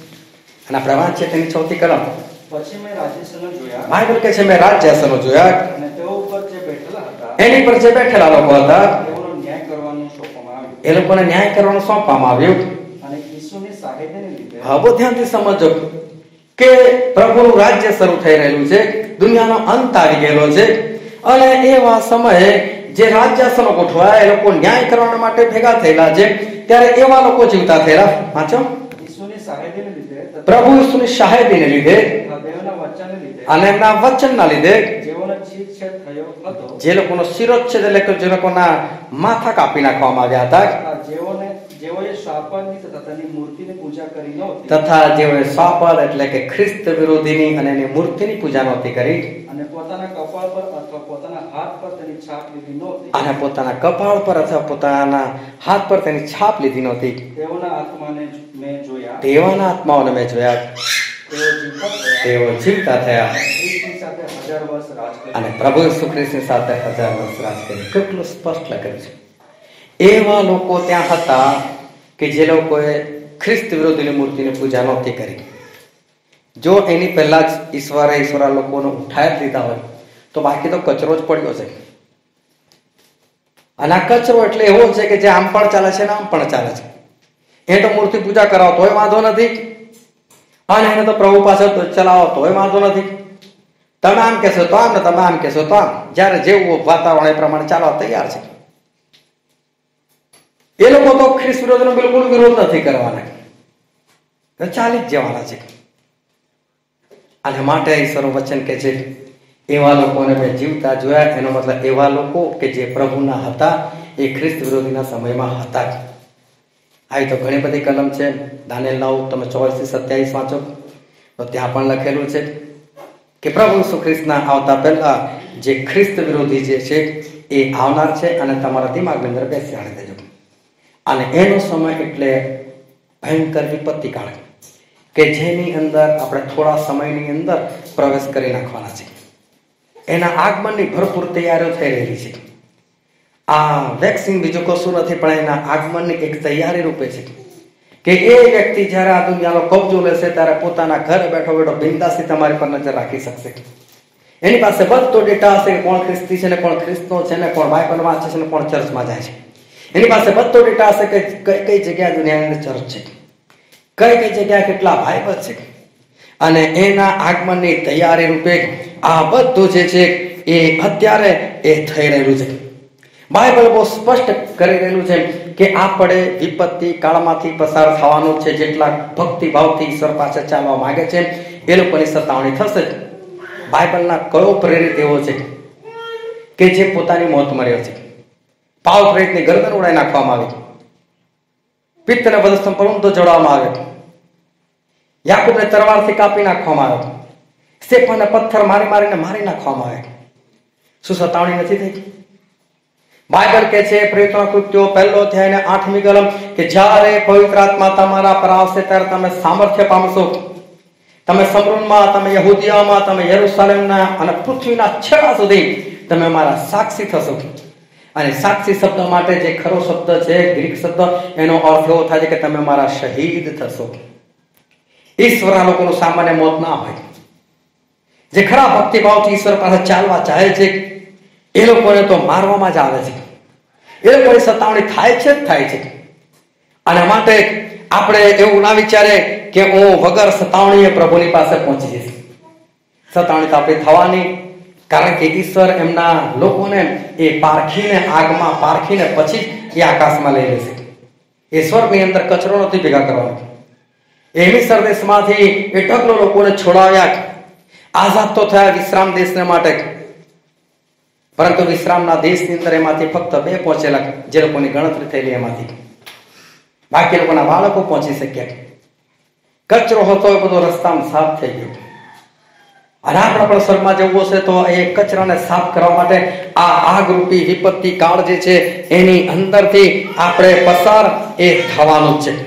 અને પ્રવાહ છે તેની ચોથી કલમ. પછી મેં રાજ્યસનો જોયા બાઇબલ કહે છે મેં રાજ્યાસનો જોયા અને તેઓ ઉપર જે બેઠેલા હતા એની પર જે બેઠેલા લોકો હતા તેઓનો ન્યાય કરવાનું સોંપવામાં આવ્યું. એ લોકોને ન્યાય કરવાનું સોંપવામાં આવ્યું. અને ઈસુની સાહેબને લીધે હા, બહુ ધ્યાનથી સમજો કે પ્રભુનું રાજ્ય શરૂ થઈ રહેલું છે, દુનિયાનો અંત આવી ગયેલો છે અને એવા સમયે જે રાજ્યાસનો ગોઠવાયા એ લોકો ન્યાય કરવા માટે ભેગા થયેલા છે. ત્યારે એવા લોકો જીવતા થયેલા વાંચો ઈસુની સાહેબને લીધે તથા પ્રભુ ઈસુની શાહેદીને લીધે દેવના વચનને લીધે અને એમના વચનના લીધે જેઓનો છેદ થયો હતો જે લોકોનો શિરોચ્છેદ એટલે કે જે લોકોના માથા કાપી નાખવામાં આવ્યા હતા તથા જેઓને જેઓએ શાપની તથા તેની મૂર્તિની પૂજા કરી નહોતી તથા જેઓએ સ્વાપદ એટલે કે ખ્રિસ્ત વિરોધીની અને એની મૂર્તિની પૂજા નહોતી કરી અને પોતાના કપાળ પર અથવા પોતાના હાથ પર તેની છાપ લીધી નહોતી અને પોતાના કપાળ પર અથવા પોતાના હાથ પર તેની છાપ લીધી નહોતી તેઓના આત્માને મેં જોયા તેવાના આત્માઓને મેં જોયા તેઓ જીવતા થયા તેઓ જીવતા થયા ખ્રિસ્તની સાથે હજાર વર્ષ રાજ કર્યું. અને પ્રભુ ઈસુ ખ્રિસ્તની સાથે હજાર વર્ષ રાજ કર્યું. કેટલું સ્પષ્ટ લખેલું છે. એવા લોકો ત્યાં હતા કે જે લોકોએ ખ્રિસ્ત વિરોધીની મૂર્તિની પૂજા નહોતી કરી. જો એની પહેલા જ ઈશ્વરે ઈશ્વરા લોકોને ઉઠાવી જ લીધા હોય તો બાકી તો કચરો જ પડ્યો છે. અને આ કચરો એટલે એવો છે કે જે આમ પણ ચાલે છે ને આમ પણ ચાલે છે. એ તો મૂર્તિ પૂજા કરાવો તોય વાંધો નથી અને એને તો પ્રભુ પાસે ચલાવો તોય વાંધો નથી. તમે આમ કહેશો તો આમ ને તમે આમ કહેશો તો આમ. જ્યારે જેવું વાતાવરણ એ પ્રમાણે ચાલવા તૈયાર છે. એ લોકો તો ખ્રિસ્ત વિરોધનો બિલકુલ વિરોધ નથી કરવાના, ચાલી જ જવાના છે. અને માટે ઈશ્વરનું વચન કે છે એવા લોકોને મેં જીવતા જોયા. એનો મતલબ એવા લોકો કે જે પ્રભુના હતા એ ખ્રિસ્ત વિરોધીના સમયમાં હતા. આવી તો ઘણી બધી કલમ છે. દાનિયેલ નવ તમે ચોવીસ થી સત્યાવીસ વાંચો તો ત્યાં પણ લખેલું છે કે પ્રભુ ઈસુ ખ્રિસ્તના આવતા પહેલા જે ખ્રિસ્ત વિરોધી જે છે એ આવનાર છે અને તમારા દિમાગની અંદર બેસાડી દેજો. અને એનો સમય એટલે ભયંકર વિપત્તિ કાળ કે જેની અંદર આપણે થોડા સમયની અંદર પ્રવેશ કરી નાખવાના છે. એના આગમનની ભરપૂર તૈયારીઓ થઈ રહેલી છે. આ વેક્સિન બીજું કશું નથી પણ એના આગમનની એક તૈયારી રૂપે છે કે એ વ્યક્તિ જ્યારે આ દુનિયાનો કબજો લેશે ત્યારે પોતાના ઘરે બેઠો બેઠો બિંદાસથી તમારી પર નજર રાખી શકશે. એની પાસે બધો ડેટા હશે કે કોણ ખ્રિસ્તી છે ને કોણ ખ્રિસ્તો છે ને કોણ બાઇબલ વાંચે છે ને કોણ ચર્ચમાં જાય છે. એની પાસે બધો ડેટા હશે કે કઈ કઈ જગ્યાએ દુનિયાની અંદર ચર્ચ છે, કઈ કઈ જગ્યાએ કેટલા બાઇબલ છે. અને એના આગમનની તૈયારી રૂપે આ બધું જે છે એ અત્યારે એ થઈ રહેલું છે. બાઇબલ બહુ સ્પષ્ટ કરી રહેલું છે કે આપણે વિપત્તિ કાળમાંથી પસાર થવાનું છે. જેટલા ભક્તિભાવથી ઈશ્વર પાસે ચાલવા માંગે છે એ લોકોની સતાવણી થશે. બાઇબલના કયો પ્રેરિત એવો છે કે જે પોતાની મોત મળ્યો છે? પાવ પ્રેરિતની ગરદન ઉડાઈ નાખવામાં આવી, પિત્તને વધસ્તંભ પર ઊંધો જોડવામાં આવ્યો, યાકૂબને તલવારથી કાપી નાખવામાં આવ્યો, સ્ટેફનને પથ્થર મારી મારીને મારી નાખવામાં આવ્યો. શું સતાવણી નથી થઈ? બાઇબલ કે છે પ્રેરિતોના કૃત્યો પહેલો અધ્યાય ને આઠમી કલમ કે જ્યારે પવિત્ર આત્મા તમારા પર આવશે ત્યારે તમે સામર્થ્ય પામશો. તમે સમરૂનમાં, તમે યહૂદિયામાં, તમે યરૂશાલેમના અને પૃથ્વીના છેડા સુધી તમે મારા સાક્ષી થશો. અને સાક્ષી શબ્દ માટે જે ખરો શબ્દ છે ગ્રીક શબ્દ, એનો અર્થ એવો થાય છે કે તમે મારા શહીદ થશો. ઈશ્વરના લોકોનું સામાન્ય મોત ના હોય. જે ખરા ભક્તિભાવથી ઈશ્વર પાસે ચાલવા ચાહે છે એ લોકોને તો મારવામાં જ આવે છે. એ લોકોની સતાવણી થાય છે જ થાય છે. અને માટે આપણે એવું ના વિચારે કે હું વગર સતાવણીએ પ્રભુની પાસે પહોંચી જઈશ. સતાવણી તો આપણી થવાની, કારણ કે ઈશ્વર એમના લોકોને એ પારખીને આગમાં પારખીને પછી એ આકાશમાં લઈ લેશે. એ સ્વર્ગની અંદર કચરો નથી ભેગા કરવાનો. એ મિસર દેશમાંથી એ ઢગલો લોકોને છોડાવ્યા. આઝાદ તો થયા વિશ્રામ દેશને માટે, પરંતુ વિશ્રામના દેશની અંદર એમાંથી ફક્ત બે પહોંચેલા, જે લોકોની ગણતરી થયેલી એમાંથી. બાકી લોકોના બાળકો પહોંચી શક્યા. કચરો હતો એ બધો રસ્તામાં સાફ થઈ ગયો. અને આપણે પણ સ્વર્ગમાં જવું હશે તો એ કચરાને સાફ કરવા માટે આ આગરૂપી વિપત્તિ કાળ જે છે એની અંદરથી આપણે પસાર એ થવાનું છે.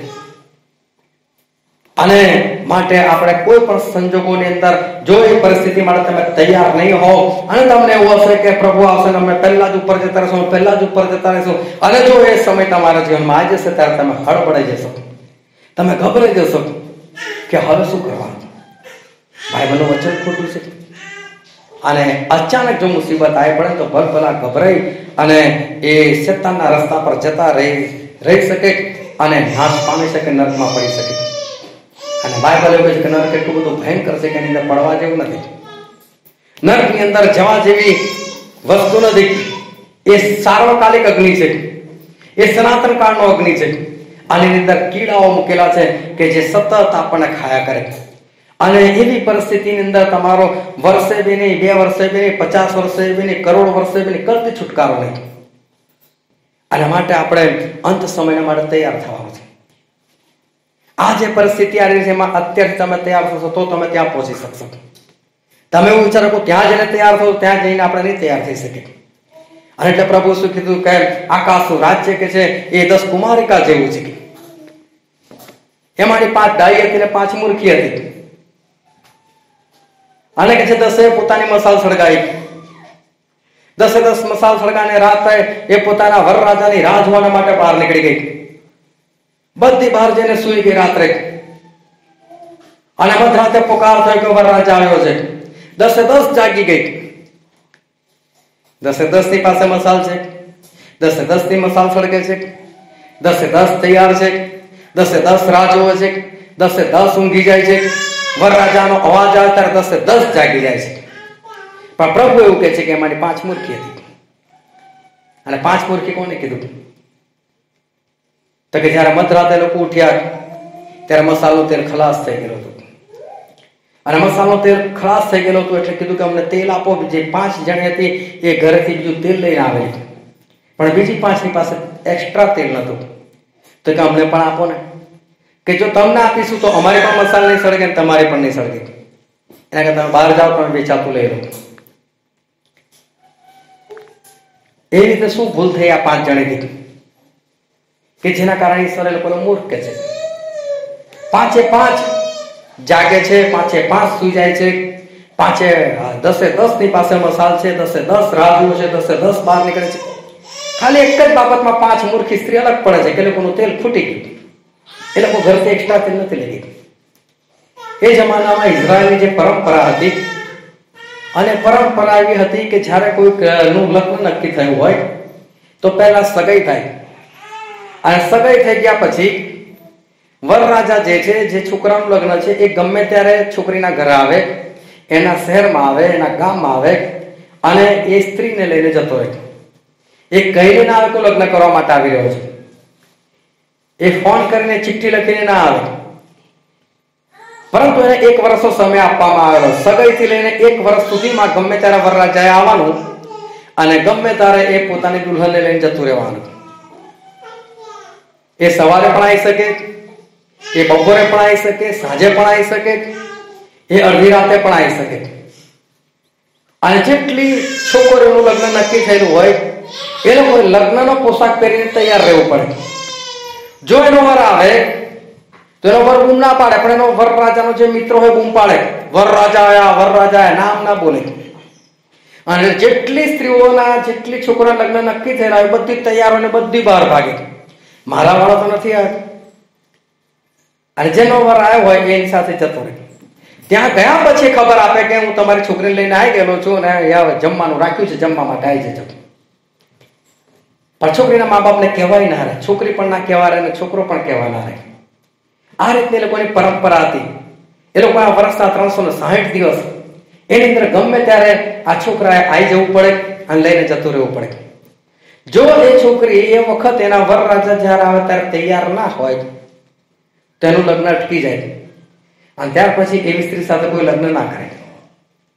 અને માટે આપણે કોઈ પણ સંજોગોની અંદર જો એ પરિસ્થિતિ માટે તમે તૈયાર નહીં હો અને તમને એવું હશે કે પ્રભુ આવશે ને અમે પહેલા જ ઉપર જતા રહીશું, પહેલા જ ઉપર જતા રહીશું, અને જો એ સમય તમારા જીવનમાં આવી જશે ત્યારે તમે હળબડાઈ જશો, તમે ગભરાઈ જશો કે હવે શું કરવાનું. બાઇબલનું વચન ખોટું છે. અને અચાનક જો મુસીબત આવી પડે તો ભલભલા ગભરાઈ અને એ શેતાનના રસ્તા પર જતા રહી રહી શકે અને નાશ પામી શકે, નર્કમાં પડી શકે. અને બાઇબલ એવું કહે છે કે નર્ક એટલું બધું ભયંકર છે કે એની અંદર પડવા જેવું નથી. નર્કની અંદર જવા જેવી વસ્તુ નથી. એ સાર્વકાલિક અગ્નિ છે, એ સનાતન કાળનો અગ્નિ છે. આની અંદર કીડાઓ મૂકેલા છે કે જે સતત આપણને ખાયા કરે. અને એવી પરિસ્થિતિની અંદર તમારો વર્ષે બી નહીં, બે વર્ષે બી નહીં, પચાસ વર્ષે બી નહીં, કરોડ વર્ષે બી નહીં, કદી છુટકારો નહીં. અને માટે આપણે અંત સમયના માટે તૈયાર થવાનું છે. આ જે પરિસ્થિતિ આવી રહી છે એમાં અત્યારથી તમે તૈયાર થશો તો તમે ત્યાં પહોંચી શકશો. તમે એવું વિચારો કે ત્યાં જઈને તૈયાર થશો, ત્યાં જઈને આપણે નહીં તૈયાર થઈ શકીએ. અને એટલે પ્રભુ શું કીધું કે આકાશનું રાજ્ય કે છે એ દસ કુમારિકા જેવું છે. એમાંની પાંચ ડાઈ હતી ને પાંચ મૂર્ખી હતી. અને કે છે દસે પોતાની મસાલ સળગાવી. દસે દસ મસાલ સળગાને રાતે એ પોતાના વરરાજાની રાહ જોવા માટે બહાર નીકળી ગઈ. બધી બહાર જઈને સુઈ ગઈ રાત્રે. અને મધરાતે પોકાર થયો કે વરરાજા આવ્યો છે. દસે દસ જાગી ગઈ. દસે દસ ની પાસે મસાલ છે, દસે દસ ની મસાલ સળગે છે, દસે દસ તૈયાર છે, દસે દસ રાહ જોવે છે, દસે દસ ઊંઘી જાય છે. વરરાજાનો અવાજ આવે ત્યારે દસે દસ જાગી જાય છે. પણ પ્રભુ એવું કહે છે કે એમાંની પાંચ મૂર્ખી હતી. અને પાંચ મૂર્ખી કોને કીધું? તો કે જયારે મધરાતે લોકો ઉઠ્યા ત્યારે મસાલો તેલ ખલાસ થઈ ગયેલો હતો. અને મસાલો તેલ ખલાસ થઈ ગયેલો હતો એટલે કીધું કે અમને તેલ આપો. જે પાંચ જણી હતી એ ઘરેથી બીજું તેલ લઈને આવેલી, પણ બીજી પાંચની પાસે એક્સ્ટ્રા તેલ નતું. તો કે અમને પણ આપો ને, કે જો તમને આપીશું તો અમારી પણ મસાલા નહીં સળગે ને તમારી પણ નહીં સળગે. એના કરતા તમે બહાર જાઓ તમે વેચાતું લઈ લો. એ રીતે શું ભૂલ થઈ આ પાંચ જણેથી કે જેના કારણે ઈશ્વર એ લોકોને મૂર્ખ કહે છે. પાંચે પાંચ જાગે છે, પાંચે પાંચ સુઈ જાય છે, પાંચે દસે દસ ની પાસે મસાલ છે, દસે દસ રાહ જુએ છે, દસે દસ બહાર નીકળે છે. ખાલી એક જ બાબતમાં પાંચ મૂર્ખી સ્ત્રી અલગ પડે છે કે લોકોનું તેલ ખૂટી ગયું. એ લોકો ઘરથી એક્સ્ટ્રા તેલ નથી લઈ ગઈ. એ જમાનામાં ઇઝરાયલની જે પરંપરા હતી, અને પરંપરા એવી હતી કે જ્યારે કોઈનું લગ્ન નક્કી થયું હોય તો પહેલા સગાઈ થાય. અને સગાઈ થઈ ગયા પછી વરરાજા જે છે, જે છોકરાનું લગ્ન છે, એ ગમે ત્યારે છોકરીના ઘરે આવે, એના શહેરમાં આવે, એના ગામમાં આવે અને એ સ્ત્રીને લઈને જતો રહે. એ કહીને ના આવે તો લગ્ન કરવા માટે આવી રહ્યો છે. એ ફોન કરીને ચિઠ્ઠી લખીને ના આવે, પરંતુ એને એક વર્ષનો સમય આપવામાં આવેલો. સગાઈથી લઈને એક વર્ષ સુધીમાં ગમે ત્યારે વરરાજાએ આવવાનું અને ગમે ત્યારે એ પોતાની દુલ્હનને લઈને જતું રહેવાનું. એ સવારે પણ આવી શકે, એ બપોરે પણ આવી શકે, સાંજે પણ આવી શકે, એ અડધી રાતે પણ આવી શકે. અને જેટલી છોકરીઓનું લગ્ન નક્કી થયેલું હોય એ લોકો લગ્નનો પોશાક પહેરીને તૈયાર રહેવું પડે. જો એનો વર આવે તો એનો વર બૂમ ના પાડે, પણ એનો વરરાજાનો જે મિત્રો હોય બૂમ પાડે, વરરાજા આયા, વરરાજા આયા, નામ ના બોલે. અને જેટલી સ્ત્રીઓના, જેટલી છોકરાના લગ્ન નક્કી થયેલા હોય બધી તૈયાર હોય ને બધી બહાર ભાગે. મારા વાળો તો નથી આવ્યો. અને જેનો વર આવ્યો હોય એની સાથે જતો રહે. ત્યાં ગયા પછી ખબર આપે કે હું તમારી છોકરીને લઈને આવી ગયેલો છું અને જમવાનું રાખ્યું છે, જમવા માટે આવી જજો. પણ છોકરીના મા બાપને કહેવાય ના રહે, છોકરી પણ ના કહેવા રહે અને છોકરો પણ કહેવા ના રહે. આ રીતની એ લોકોની પરંપરા હતી. એ લોકો આ વર્ષના ત્રણસો ને સાહીઠ દિવસ એની અંદર ગમે ત્યારે આ છોકરાએ આવી જવું પડે અને લઈને જતું રહેવું પડે. જો એ છોકરી એ વખત એના વરરાજા જયારે આવે ત્યારે તૈયાર ના હોય તો એનું લગ્ન અટકી જાય અને ત્યાર પછી એવી સ્ત્રી સાથે કોઈ લગ્ન ના કરે.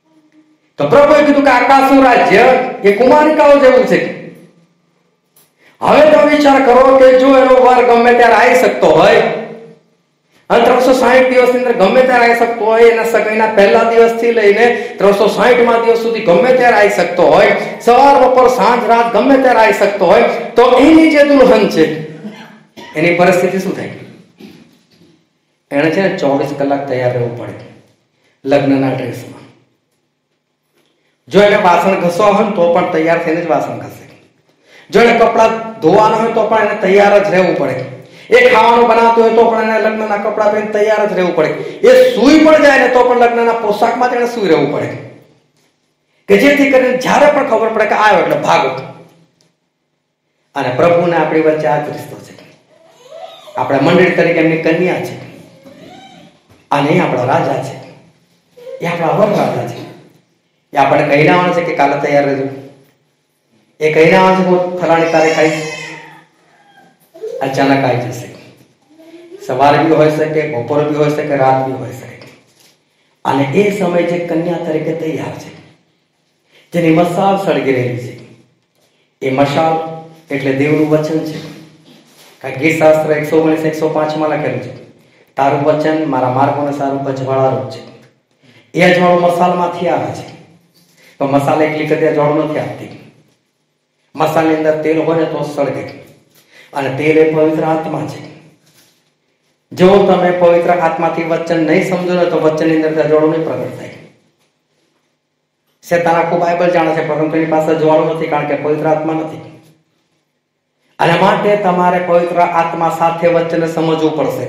તો પ્રભુએ કીધું કે આકાશનું રાજ્ય એ કુમારિકાઓ જેવું છે. હવે તો વિચાર કરો કે જો એનો વર ગમે ત્યારે આવી શકતો હોય અને ત્રણસો સાહીઠ દિવસની અંદર ગમે ત્યારે આવી શકતો હોય, એના સગાઈના પહેલા દિવસથી લઈને ત્રણસો સાહીઠ માં દિવસ સુધી ગમે ત્યારે આવી શકતો હોય, સવાર બપોર સાંજ રાત ગમે ત્યારે આવી શકતો હોય, તો એની જે દુલ્હન છે એની પરિસ્થિતિ શું થાય? એને છે ને ચોવીસ કલાક તૈયાર રહેવું પડે લગ્નના ડ્રેસમાં. જો એને વાસણ ઘસવા હોય તો પણ તૈયાર થઈને જ વાસણ ઘસે. જો એને કપડાં ધોવાના હોય તો પણ એને તૈયાર જ રહેવું પડે. એ ખાવાનું બનાવતું હોય તો પણ એને લગ્નના કપડાં પહેરીને તૈયાર જ રહેવું પડે. એ સૂઈ પણ જાય ને તો પણ લગ્નના પોશાકમાં જ એને સૂઈ રહેવું પડે, કે જેથી કરીને જ્યારે પણ ખબર પડે કે આવ્યો એટલે ભાગો. અને પ્રભુને આપણી વચ્ચે આ જ રિશ્તો છે. આપણા મંડળી તરીકે એમની કન્યા છે અને એ આપણા રાજા છે, એ આપણા વર રાજા છે. એ આપણને કહીને આવવાના છે કે કાલે તૈયાર રહેજો. એ કહીને આવવાના છે હું ફલાણી તારીખ આવીશ. અચાનક આવી જશે. સવાર બી હોય શકે, બપોર બી હોય શકે, રાત બી હોય શકે. અને એ સમય જે કન્યા તરીકે તૈયાર છે, જેની મશાલ સળગી રહેલી છે, એ મશાલ એટલે દેવનું વચન છે. કારણ ગીત શાસ્ત્ર એકસો ઓગણીસ એકસો પાંચ માં લખેલું છે, તારું વચન મારા માર્ગોને સારું અજવાળારૂપ છે. એ અજવાળું મસાલમાંથી આવે છે, તો મસાલ એકલી કદી અજવાળું નથી આપતી. મસાલની અંદર તેલ હોય ને તો સળગે, અને તેલ એ પવિત્ર આત્મા છે. જો તમે પવિત્ર આત્માથી વચન નહીં સમજો ને તો વચનની અંદર અજવાળું નહીં પ્રગટ થાય. શેતાન આખું બાઇબલ જાણે છે, પરંતુ એની પાસે અજવાળું નથી, કારણ કે પવિત્ર આત્મા નથી. અને માટે તમારે પવિત્ર આત્મા સાથે વચનને સમજવું પડશે,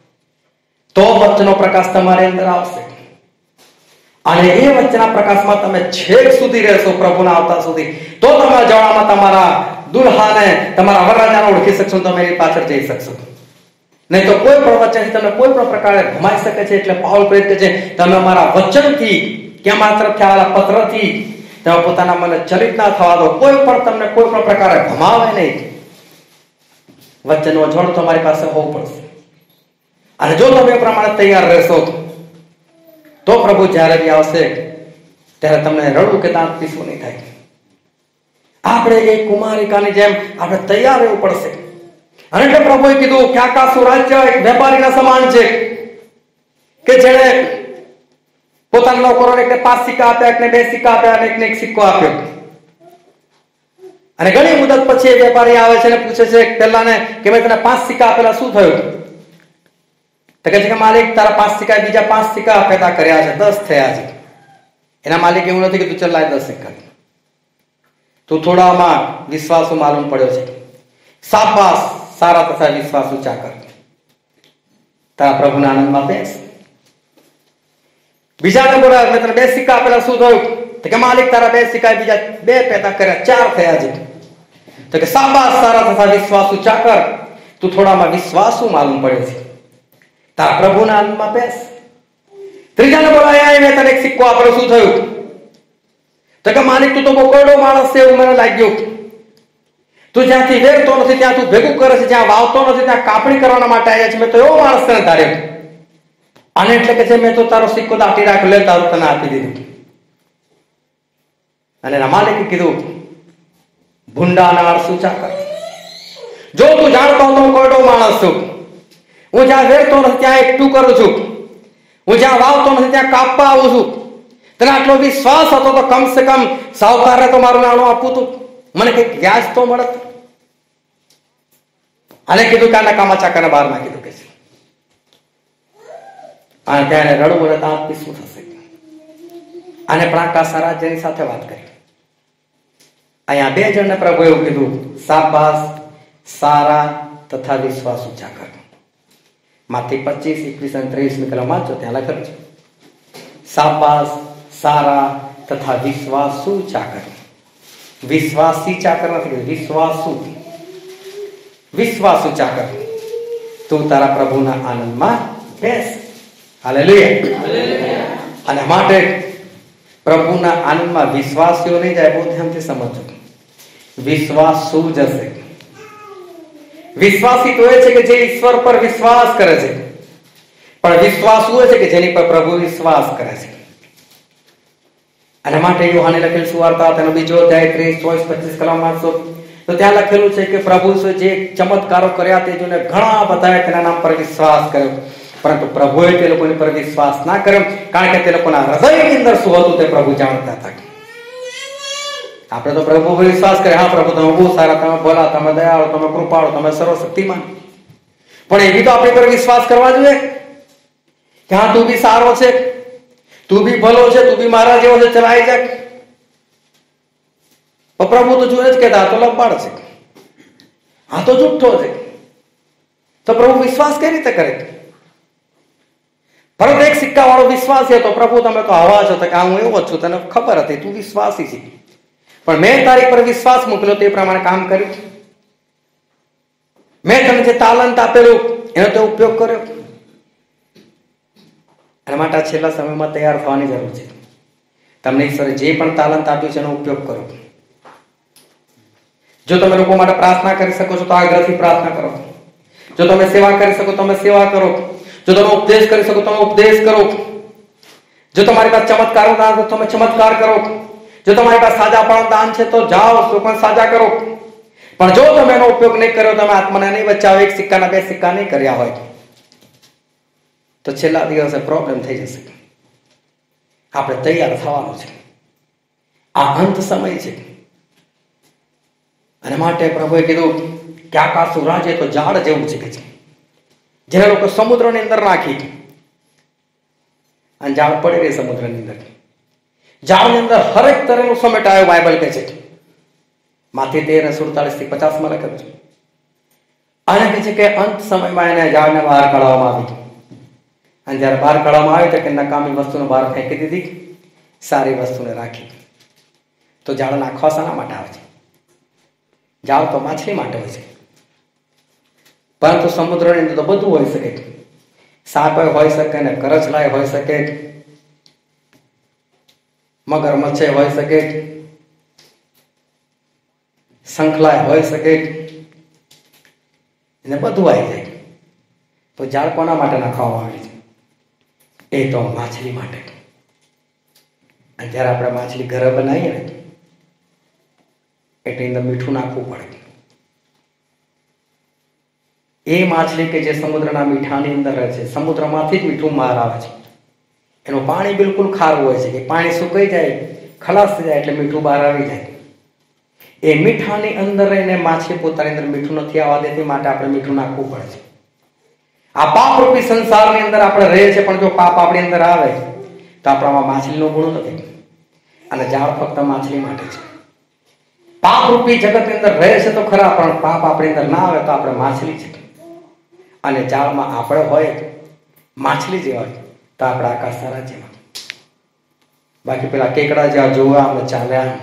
તો વચનનો પ્રકાશ તમારી અંદર આવશે. અને એ વચનના પ્રકાશમાં તમે છેક સુધી રહેશો, પ્રભુના આવતા સુધી, તો તમારા જવાળામાં તમારા દુલ્હાને, તમારા વરરાજાને ઓળખી શકશો, તમે એની પાછળ જઈ શકશો. નહીં તો કોઈ પણ વચનથી તમને કોઈ પણ પ્રકારે ભમાઈ શકે છે. એટલે પાઉલ પ્રેરિત કહે છે, તમે અમારા વચનથી કે અમારા તરફથી આવેલા પત્રથી તમે પોતાના મને ચલિત ના થવા દો. કોઈ પણ તમને કોઈ પણ પ્રકારે ભમાવે નહીં. વચનનું અજવાળું તમારી પાસે હોવું પડશે. અને જો તમે એ પ્રમાણે તૈયાર રહેશો તો પ્રભુ જ્યારે બી આવશે ત્યારે તમને રડવું કે દાંત પીસવું નહીં થાય. આપણે એક કુમારિકાની જેમ આપણે તૈયાર રહેવું પડશે. અને એટલે પ્રભુએ કીધું કે આકાશનું રાજ્ય એક વેપારીના સમાન છે, કે જેણે પોતાના નોકરોને એકને પાંચ સિક્કા આપ્યા, એકને બે સિક્કા આપ્યા અને એકને એક સિક્કો આપ્યો. અને ઘણી મુદત પછી એ વેપારી આવે છે અને પૂછે છે પેલાને કે મેં તને પાંચ સિક્કા આપેલા, શું થયું? તો કહે છે કે માલિક તારા પાંચ સિક્કા બીજા પાંચ સિક્કા પેદા કર્યા છે, દસ થયા છે. એના માલિક એવું નથી કે તું ચલાય દસ સિક્કા, તું થોડામાં વિશ્વાસુ માલુમ પડ્યો છે. શાબાશ, સારા તથા વિશ્વાસુ ચાકર, તારા પ્રભુના આનંદમાં બેસ. બીજાને બોલાવે, મેં તને બે સિક્કા આપેલા, શું થયું? તો કે માલિક તારા બે સિક્કા બીજા બે પેદા કર્યા, ચાર થયા છે. તો કે શાબાશ, સારા તથા વિશ્વાસુ ચાકર, તું થોડામાં વિશ્વાસુ માલુમ પડ્યો છે, તારા પ્રભુના આનંદમાં બેસ. ત્રીજાને બોલાવ્યા, મેં તને એક સિક્કો આપેલો, શું થયું? તો કે માલિક તું તો બહુ કરડો માણસ છે એવું મને લાગ્યું. તું જ્યાંથી વેરતો નથી ત્યાં તું ભેગું કરે છે, જ્યાં વાવતો નથી ત્યાં કાપણી કરવાના માટે આવ્યા છે. મેં તો એવો માણસ તને ધાર્યો. અને એટલે કે છે મેં તો તારો સિક્કો દાટી રાખ્યો, લે તારું તને આપી દીધું. અને એના માલિકે કીધું, ભૂંડા નાળસુ ચાકર, જો તું જાણતો હતો હું કરડો માણસ છું, હું જ્યાં વેરતો નથી ત્યાં એકઠું કરું છું, હું જ્યાં વાવતો નથી ત્યાં કાપવા આવું છું, તને આટલો વિશ્વાસ હતો તો કમ સે કમ સાહુકારને તો મારું નાણું આપવું તું, મને કઈક વ્યાજ તો મળત. અને કીધું કે આના કામા ચાકરને બહાર નાખી દઉં કે છે. અને ત્યારે રડવું અને દાંત પીસવું થશે. અને પણ આકાશના રાજ્યની સાથે વાત કરી. અહીંયા બે જણને પ્રભુ એવું કીધું, શાબાશ, સારા તથા વિશ્વાસુ ચાકર. માથી પચીસ એકવીસ અને ત્રેવીસ ની કલમ વાંચો, ત્યાં લખેલું છે શાબાશ, સારા તથા વિશ્વાસુ ચાકર. વિશ્વાસી ચાકર નથી, વિશ્વાસુ વિશ્વાસુ ચાકર, તું તારા પ્રભુના આનંદમાં બેસ. હાલેલુયા. અને માટે પ્રભુના આનંદમાં વિશ્વાસીઓ નહીં જાય, બહુ ધ્યાનથી સમજો. વિશ્વાસુ જશે. વિશ્વાસી તો એ છે કે જે ઈશ્વર પર વિશ્વાસ કરે છે, પણ વિશ્વાસુ એ છે કે જેની પર પ્રભુ વિશ્વાસ કરે છે. અને માટે યોહાને લખેલ સુવાર્તા તેનો બીજો અધ્યાય ત્રીસ ચોવીસ પચીસ કલમ વાંચશો તો ત્યાં લખેલું છે કે પ્રભુ જે ચમત્કારો કર્યા તે જોઈને ઘણા બધાએ તેના નામ પર વિશ્વાસ કર્યો, પરંતુ પ્રભુએ તે લોકોની પર વિશ્વાસ ના કર્યો, કારણ કે તે લોકોના હૃદયની અંદર શું હતું તે પ્રભુ જાણતા હતા. આપણે તો પ્રભુ પર વિશ્વાસ કરે, હા પ્રભુ તમે બહુ સારા, તમે ભલા, તમે દયાળુ, તમે કૃપાળુ, તમે સર્વશક્તિમાન, પણ એવી તો આપણી પર વિશ્વાસ કરવા જોઈએ કે હા તું બી સારો છે, તું બી ભલો છે, તું બી મારા જેવો છે, ચલાઈ જા. પ્રભુ તો જોયે જ કે આ તો લંબાડ છે, આ તો જુઠ્ઠો છે, તો પ્રભુ વિશ્વાસ કઈ રીતે કરે? પરંતુ એક સિક્કા વાળો વિશ્વાસ હતો, પ્રભુ તમે તો આવા છો, કે હું એવો જ છું, તને ખબર હતી, તું વિશ્વાસી છે, પણ મેં તારી પર વિશ્વાસ મૂકેલો, તે પ્રમાણે કામ કર્યું, મેં તને જે તાલંત આપેલું એનો તો ઉપયોગ કર્યો. એના માટે આ છેલ્લા સમયમાં તૈયાર થવાની જરૂર છે. તમને ઈશ્વરે જે પણ તાલંત આપ્યું છે એનો ઉપયોગ કરો. જો તમે લોકો માટે પ્રાર્થના કરી શકો છો તો આગ્રહથી પ્રાર્થના કરો. જો તમે સેવા કરી શકો તમે સેવા કરો. જો તમે ઉપદેશ કરી શકો તમે ઉપદેશ કરો. જો તમારી પાસે ચમત્કારનું દાન છે તમે ચમત્કાર કરો. જો તમારી પાસે સાજાપણું દાન છે તો જાઓ તો પણ સાજા કરો. પણ જો તમે એનો ઉપયોગ નહીં કર્યો, તમે આત્માને નહીં બચાવો, એક સિક્કાના બે સિક્કા નહીં કર્યા હોય, તો છેલ્લા દિવસે પ્રોબ્લેમ થઈ જશે. આપણે તૈયાર થવાનું છે. આ અંત સમય છે. અને માટે પ્રભુએ કીધું કે આકાશનું રાજ્ય તો ઝાડ જેવું છે, કે છે જેને લોકો સમુદ્રની અંદર નાખી અને ઝાડ પડી રહી સમુદ્રની અંદર. ઝાડની અંદર હરેક તરહનું સમેટાયો બાઇબલ કહે છે. માથી તેર સુડતાલીસ થી પચાસ માં લખેલું છે. અને કહે છે કે અંત સમયમાં એને ઝાડને બહાર કાઢવામાં આવી, અને જયારે બહાર કાઢવામાં આવી તો કે નકામી વસ્તુને બહાર ફેંકી દીધી, સારી વસ્તુને રાખી. તો ઝાડ નાખવા શાના માટે આવે છે? ઝાડ તો માછલી માટે હોય છે. પરંતુ સમુદ્રની અંદર તો બધું હોઈ શકે. સાપ હોઈ શકે ને કરચલાય હોઈ શકે, મગરમચ્છ હોઈ શકે, શંખલાય હોઈ શકે, એને બધું આવી જાય. તો ઝાડ કોના માટે નાખવામાં આવે છે? એ તો માછલી માટે. અને જ્યારે આપણે માછલી ઘરે બનાવીએ ને એટલે અંદર મીઠું નાખવું પડે. એ માછલી કે જે સમુદ્રના મીઠાની અંદર રહે છે, સમુદ્રમાંથી જ મીઠું બહાર આવે છે. એનું પાણી બિલકુલ ખારું હોય છે, કે પાણી સુકાઈ જાય, ખલાસ થઈ જાય એટલે મીઠું બહાર આવી જાય. એ મીઠાની અંદર રહીને માછલી પોતાની અંદર મીઠું નથી આવવા દેતી, માટે આપણે મીઠું નાખવું પડે છે. આ પાપરૂપી સંસારની અંદર આપણે રહીએ છીએ, પણ જો પાપ આપણી અંદર આવે તો આપણામાં માછલીનો ગુણ નથી, અને ઝાડ ફક્ત માછલી માટે છે. પાપરૂપી જગતની અંદર રહે છે તો ખરા, પણ પાપ આપણી અંદર ના આવે તો આપણે માછલી છે. અને ઝાડમાં આપણે હોય માછલી જેવા તો આપણે આકાશના રાજ્યમાં. બાકી પેલા કેકડા જેવા જોવા આપણે ચાલ્યા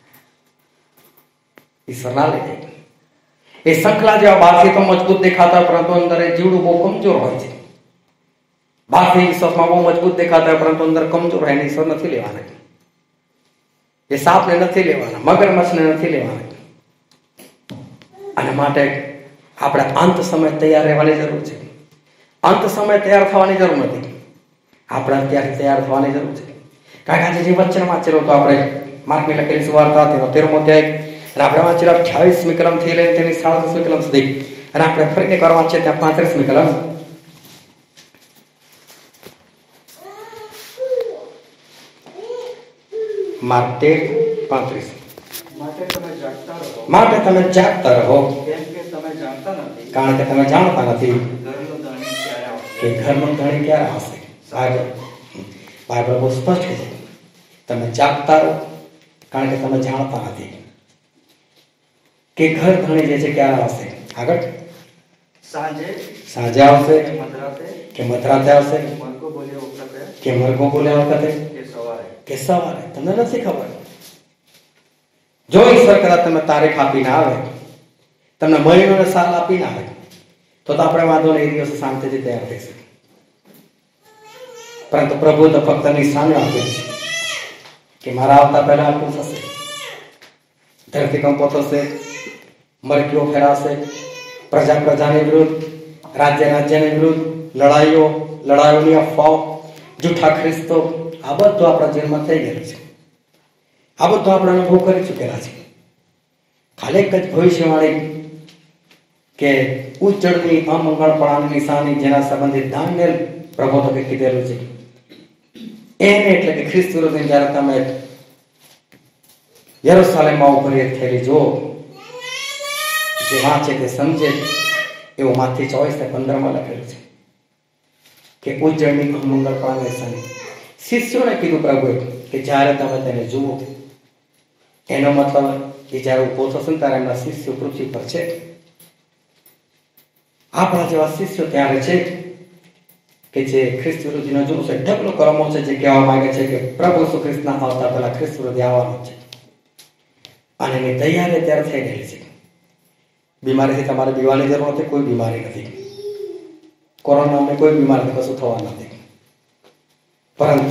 ઈશ્વર ના લઈ જાય. એ શંખલા જેવા બહારથી તો મજબૂત દેખાતા હોય, પરંતુ અંદર એ જીવડું બહુ કમજોર હોય છે. બહારથી ઈશ્વરમાં બહુ મજબૂત દેખાતા હોય, પરંતુ અંદર કમજોર હોય. એને ઈશ્વર નથી લેવાના. એ સાપને નથી લેવાના, મગરમચ્છને નથી લેવાના. અને માટે આપણે અંત સમય તૈયાર રહેવાની જરૂર છે. અંત સમય તૈયાર થવાની જરૂર નથી, આપણે અત્યારે તૈયાર થવાની જરૂર છે. કારણ કે આજે જે વચન વાંચેલો તો આપણે માર્કની લખેલી સુવાર્તા તેનો તેરમો અધ્યાય, અને આપણે વાંચેલા અઠ્યાવીસમી કલમથી લઈને તેની સાડત્રીસમી કલમ સુધી, અને આપણે ફરીને કરવા વાંચીએ ત્યાં પાંત્રીસમી કલમ. માર્ક તેર પાંત્રીસ. માટે તમે જાગતા રહો, માટે તમે જાગતા રહો, કેમ કે તમે જાણતા નથી કારણ કે તમે જાણતા નથી ઘરનો ધણી ક્યારે આવશે. કે ઘરનો ધણી ક્યારે આવશે. બાઇબલ બાઇબલ બહુ સ્પષ્ટ છે. તમે જાગતા રહો કારણ કે તમે જાણતા નથી કે ઘર ધણી જે છે ક્યારે આવશે. આગળ સાંજે સાંજે આવશે મધરાતે કે મધરાતે આવશે, મરઘો બોલ્યા વખતે કે મરઘો બોલ્યા વખતે, કે સવારે. કે સવારે. તમને નથી ખબર. જો ઈશ્વર કદાચ તમે તારીખ આપીને આવે, તમને મહિનો ને સાલ આપીને આવે, તો તો આપણે વાંધો નહીં, એ દિવસ શાંતિથી તૈયાર થઈ શકે. પરંતુ પ્રભુ તો ફક્ત નિશાન આપેલું છે કે મારા આવતા પહેલા આટલું થશે. ધરતીકંપો થશે, મરકીઓ ફેરાશે, પ્રજા પ્રજાની વિરુદ્ધ, રાજ્ય રાજ્યની વિરુદ્ધ, લડાઈઓ લડાઈઓની અફવાઓ, જૂઠા ખ્રિસ્તો, આ બધું આપણા જીવનમાં થઈ ગયેલું છે. આ બધું આપણે અનુભવ કરી ચૂકેલા છે. ખાલી એક જ ભવિષ્યવાણી કે ઉજ્જળની અમંગળપણાની નિશાની જેના સંબંધિત દાનિયેલ પ્રબોધકે કીધેલું છે એને એટલે કે ખ્રિસ્ત વિરોધી જ્યારે તમે યરુશલેમમાં ઉભરી થયેલી જો જે વાંચે તે સમજે એવું માથી ચોવીસ ને પંદર માં લખેલું છે કે ઉજ્જળની અમંગળપણાની નિશાની. શિષ્યોને કીધું પ્રભુએ કે જ્યારે તમે તેને જુઓ, એનો મતલબ એ જ્યારે ઉભો થશે ને ત્યારે એમના શિષ્યો પૃથ્વી પર છે. આપણા જેવા શિષ્યો ત્યારે છે કે જે ખ્રિસ્ત વિરોધીનો જોવું છે. ઢગલો કર્મો છે જે કહેવા માંગે છે કે પ્રભુ ઈસુ ખ્રિસ્તના આવતા પહેલા ખ્રિસ્ત વિરોધી આવવાનો છે અને એની તૈયારી ત્યારે થઈ રહેલી છે. બીમારીથી તમારે બીવાની જરૂર નથી, કોઈ બીમારી નથી. કોરોનામાં કોઈ બીમારી કશું થવા નથી, પરંતુ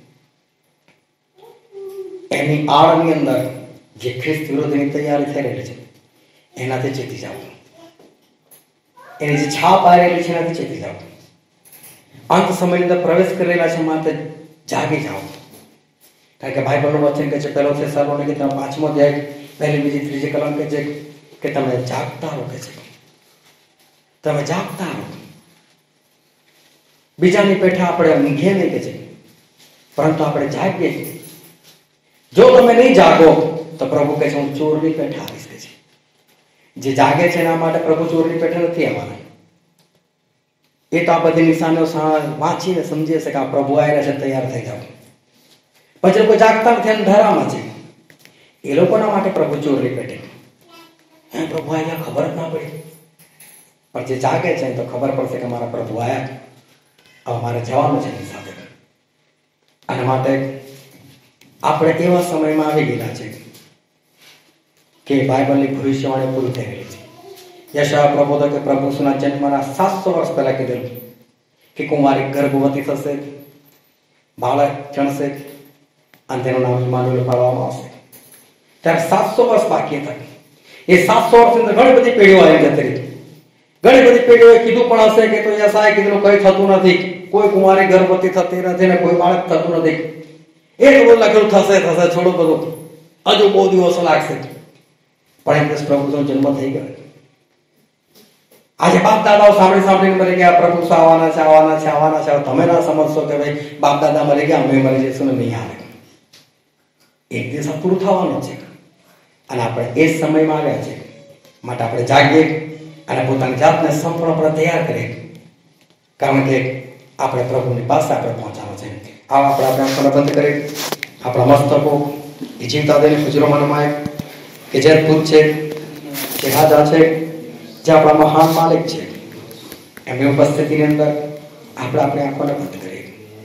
એની આડની અંદર જે ખ્રિસ્ત વિરોધીની તૈયારી થઈ રહેલી છે એનાથી ચેતી જાઓ. એની જે છાપ આવેલી છે એનાથી ચેતી જાઓ. અંત સમયની અંદર પ્રવેશ કરેલા છે માટે જાગી જાઓ. કારણ કે બાઇબલનું વચન કહે છે, પહેલો થેસલોનિકીનો પાંચમો અધ્યાય પહેલી બીજી ત્રીજી કલમ કહે છે કે તમે જાગતા રહો. કે છે તમે જાગતા રહો. બીજાની પેઠે આપણે ઊંઘીએ નહીં કે છે, પરંતુ આપણે જાગીએ. જો તમે નહીં જાગો તો પ્રભુ કહે છે હું ચોરની પેઠે આવીશ. કે છે જે જાગે છે એના માટે પ્રભુ ચોરની પેઠે નથી આવવાના. એ તો આ બધી નિશાનીઓ વાંચીને સમજીએ છે કે આ પ્રભુ આવ્યા છે, તૈયાર થઈ જાઓ. પછી લોકો જાગતા નથી, અંધારામાં છે. એ લોકોના માટે પ્રભુ ચોરની પેઠે. હે પ્રભુ આવ્યા ખબર જ ના પડી. પણ જે જાગે છે તો ખબર પડશે કે મારા પ્રભુ આવ્યા, હવે મારે જવાનું છે એની સાથે. અને માટે આપણે એવા સમયમાં આવી ગયેલા છે કે બાઇબલની ભવિષ્યવાણી પૂરી થઈ ગઈ છે. યશાયા પ્રબોધકે પ્રભુ ઈસુના જન્મના સાતસો વર્ષ પહેલા કીધેલું કે કુંવારી ગર્ભવતી થશે, બાળક જણશે અને તેનું નામ ઇમાનુએલ પાડવામાં આવશે. ત્યારે સાતસો વર્ષ બાકી હતા. એ સાતસો વર્ષની અંદર ઘણી બધી પેઢીઓ આવી જતી રહી. ઘણી બધી પેઢીઓએ કીધું પણ હશે કે તો યશાયાએ કીધેલું કંઈ થતું નથી, કોઈ કુંવારી ગર્ભવતી થતી નથી ને કોઈ બાળક થતું નથી. એટલું બધું લખેલું થશે થશે થોડું બધું હજુ બહુ દિવસો લાગશે. પણ એક દિવસ પ્રભુનો જન્મ થઈ ગયો. આજે બાપ દાદાઓ સાંભળી સાંભળીને મરી ગયા, પ્રભુ આવવાના છે આવવાના છે આવવાના છે. તમે ના સમજશો કે ભાઈ બાપ દાદા મરી ગયા, અમે મરી જઈશું ને નહીં આવે. એક દિવસ આ પૂરું થવાનું છે અને આપણે એ જ સમયમાં આવ્યા છે. માટે આપણે જાગીએ અને પોતાની જાતને સંપૂર્ણપણે તૈયાર કરીએ, કારણ કે આપણે પ્રભુની પાસે આપણે પહોંચવાનું છે. આવો આપણે આપણે આંખોને બંધ કરી આપણા મસ્તકો એ જીવતા દઈને ખુજરોમાં નમાય કે જે અદભુત છે, જે રાજા છે, જે આપણા મહાન માલિક છે, એમની ઉપસ્થિતિની અંદર આપણે આપણે આંખોને બંધ કરીએ.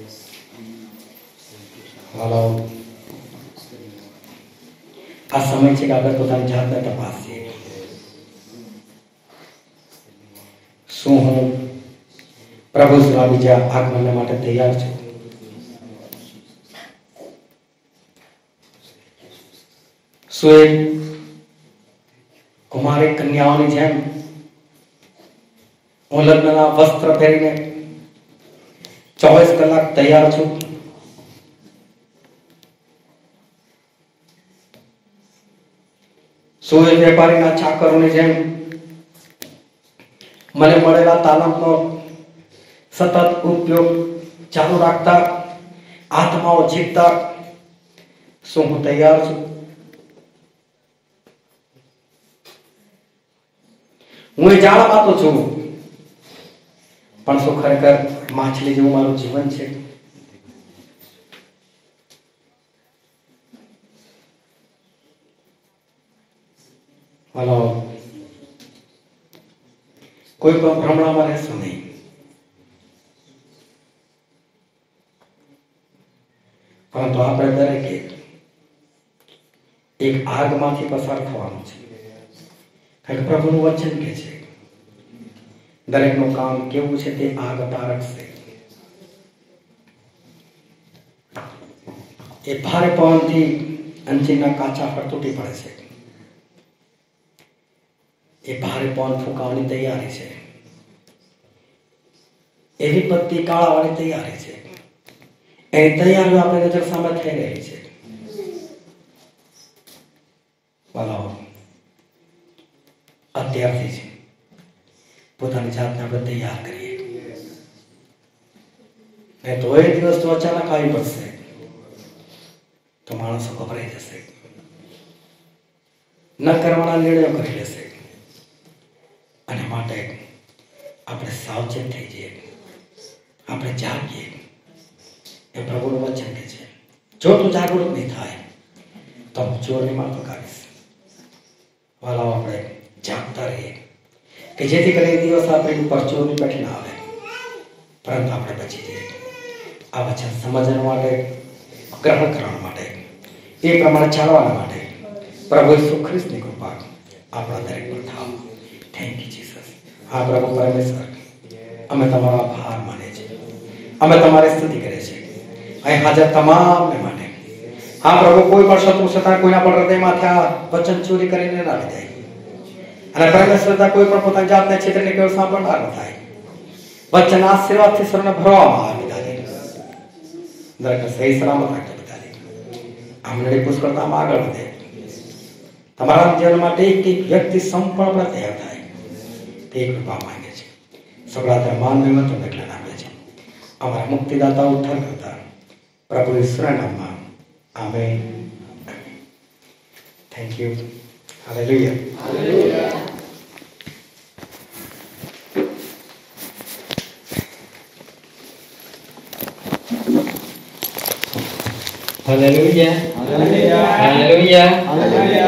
હલો, આ સમય છે કે આપણે પોતાની જાતને તપાસીએ. શું હું પ્રભુના બીજા આગમન માટે તૈયાર છું? શું એક કુમારી કન્યાઓની જેમ હું લગ્નના વસ્ત્ર પહેરીને ચોવીસ કલાક તૈયાર છું? શું એ વેપારીના ચાકરોની જેમ મને મળેલા તાલામનો સતત ઉપયોગ ચાલુ રાખતા, આત્માઓ જીતતા શું હું તૈયાર છું? હું એ જાણવા તો છું, પણ શું ખરેખર માછલી જેવું મારું જીવન છે? હલો, કોઈ પણ ભ્રમણામાં રહેશો નહીં. પરંતુ આપણે દરેકે એક આગમાંથી પસાર થવાનું છે. કારણ કે પ્રભુનું વચન કે છે દરેકનું કામ કેવું છે તે આગ પારખશે. એ ભારે પવનથી અંજીરના કાચા પર તૂટી પડે છે. એ ભારે પવન ફૂંકાવાની તૈયારી છે. એ વિપત્તિ કાળાવાની તૈયારી છે. એની તૈયારીઓ આપણી નજર સામે થઈ રહી છે. વાલાઓ અત્યારથી જ પોતાની જાતને આપણે તૈયાર કરીએ, નહીં તો એ દિવસ તો અચાનક આવી પડશે તો માણસો ગભરાઈ જશે, ન કરવાના નિર્ણયો કરી લેશે. અને માટે આપણે સાવચેત થઈ જઈએ, આપણે જાગીએ. એ પ્રભુનું વચન કે છે, જો તું જાગૃત નહીં થાય તો હું ચોરની માં પકાવીશ. વાલાઓ આપણે જાગતા રહીએ કે જેથી કરીને એ દિવસ આપણી ઉપર ચોરની બેઠી ના આવે, પરંતુ આપણે બચી જઈએ. આ વચન સમજવા માટે, ગ્રહણ કરવા માટે, એ પ્રમાણે ચાલવાના માટે પ્રભુ ઈસુ ખ્રિસ્તની કૃપા આપણા દરેક પર થાવ. Thank you Jesus. હા પ્રભુ પરમેશ્વર, અમે તમારો આભાર માને છે, અમે તમારી સ્તુતિ કરે છે અહીં હાજર તમામને માટે. હા પ્રભુ, કોઈ પણ શત્રુ છતાં કોઈના પણ હૃદયમાંથી આ વચન ચોરી કરીને ના લઈ જાય, અને પરમેશ્વરતા કોઈ પણ પોતાની જાતને છેતરીને કેવું સાંભળનાર ન થાય. વચન આશીર્વાદથી સર્વને ભરવામાં આવે પિતાજી, દરેકને સહી સલામત રાખજો પિતાજી. આમણે પુષ્કળતામાં આગળ વધે, તમારા જીવન માટે એક એક વ્યક્તિ સંપૂર્ણ તૈયાર થાય તે કૃપા માંગે છે. સગળા માન મેં તમને જ્ઞાન આપે છે અમારા મુક્તિદાતા ઉદ્ધાર કરતા પ્રભુ ઈશ્વરના નામમાં. Amen. Thank you. Hallelujah. Hallelujah. Hallelujah. Hallelujah. Hallelujah.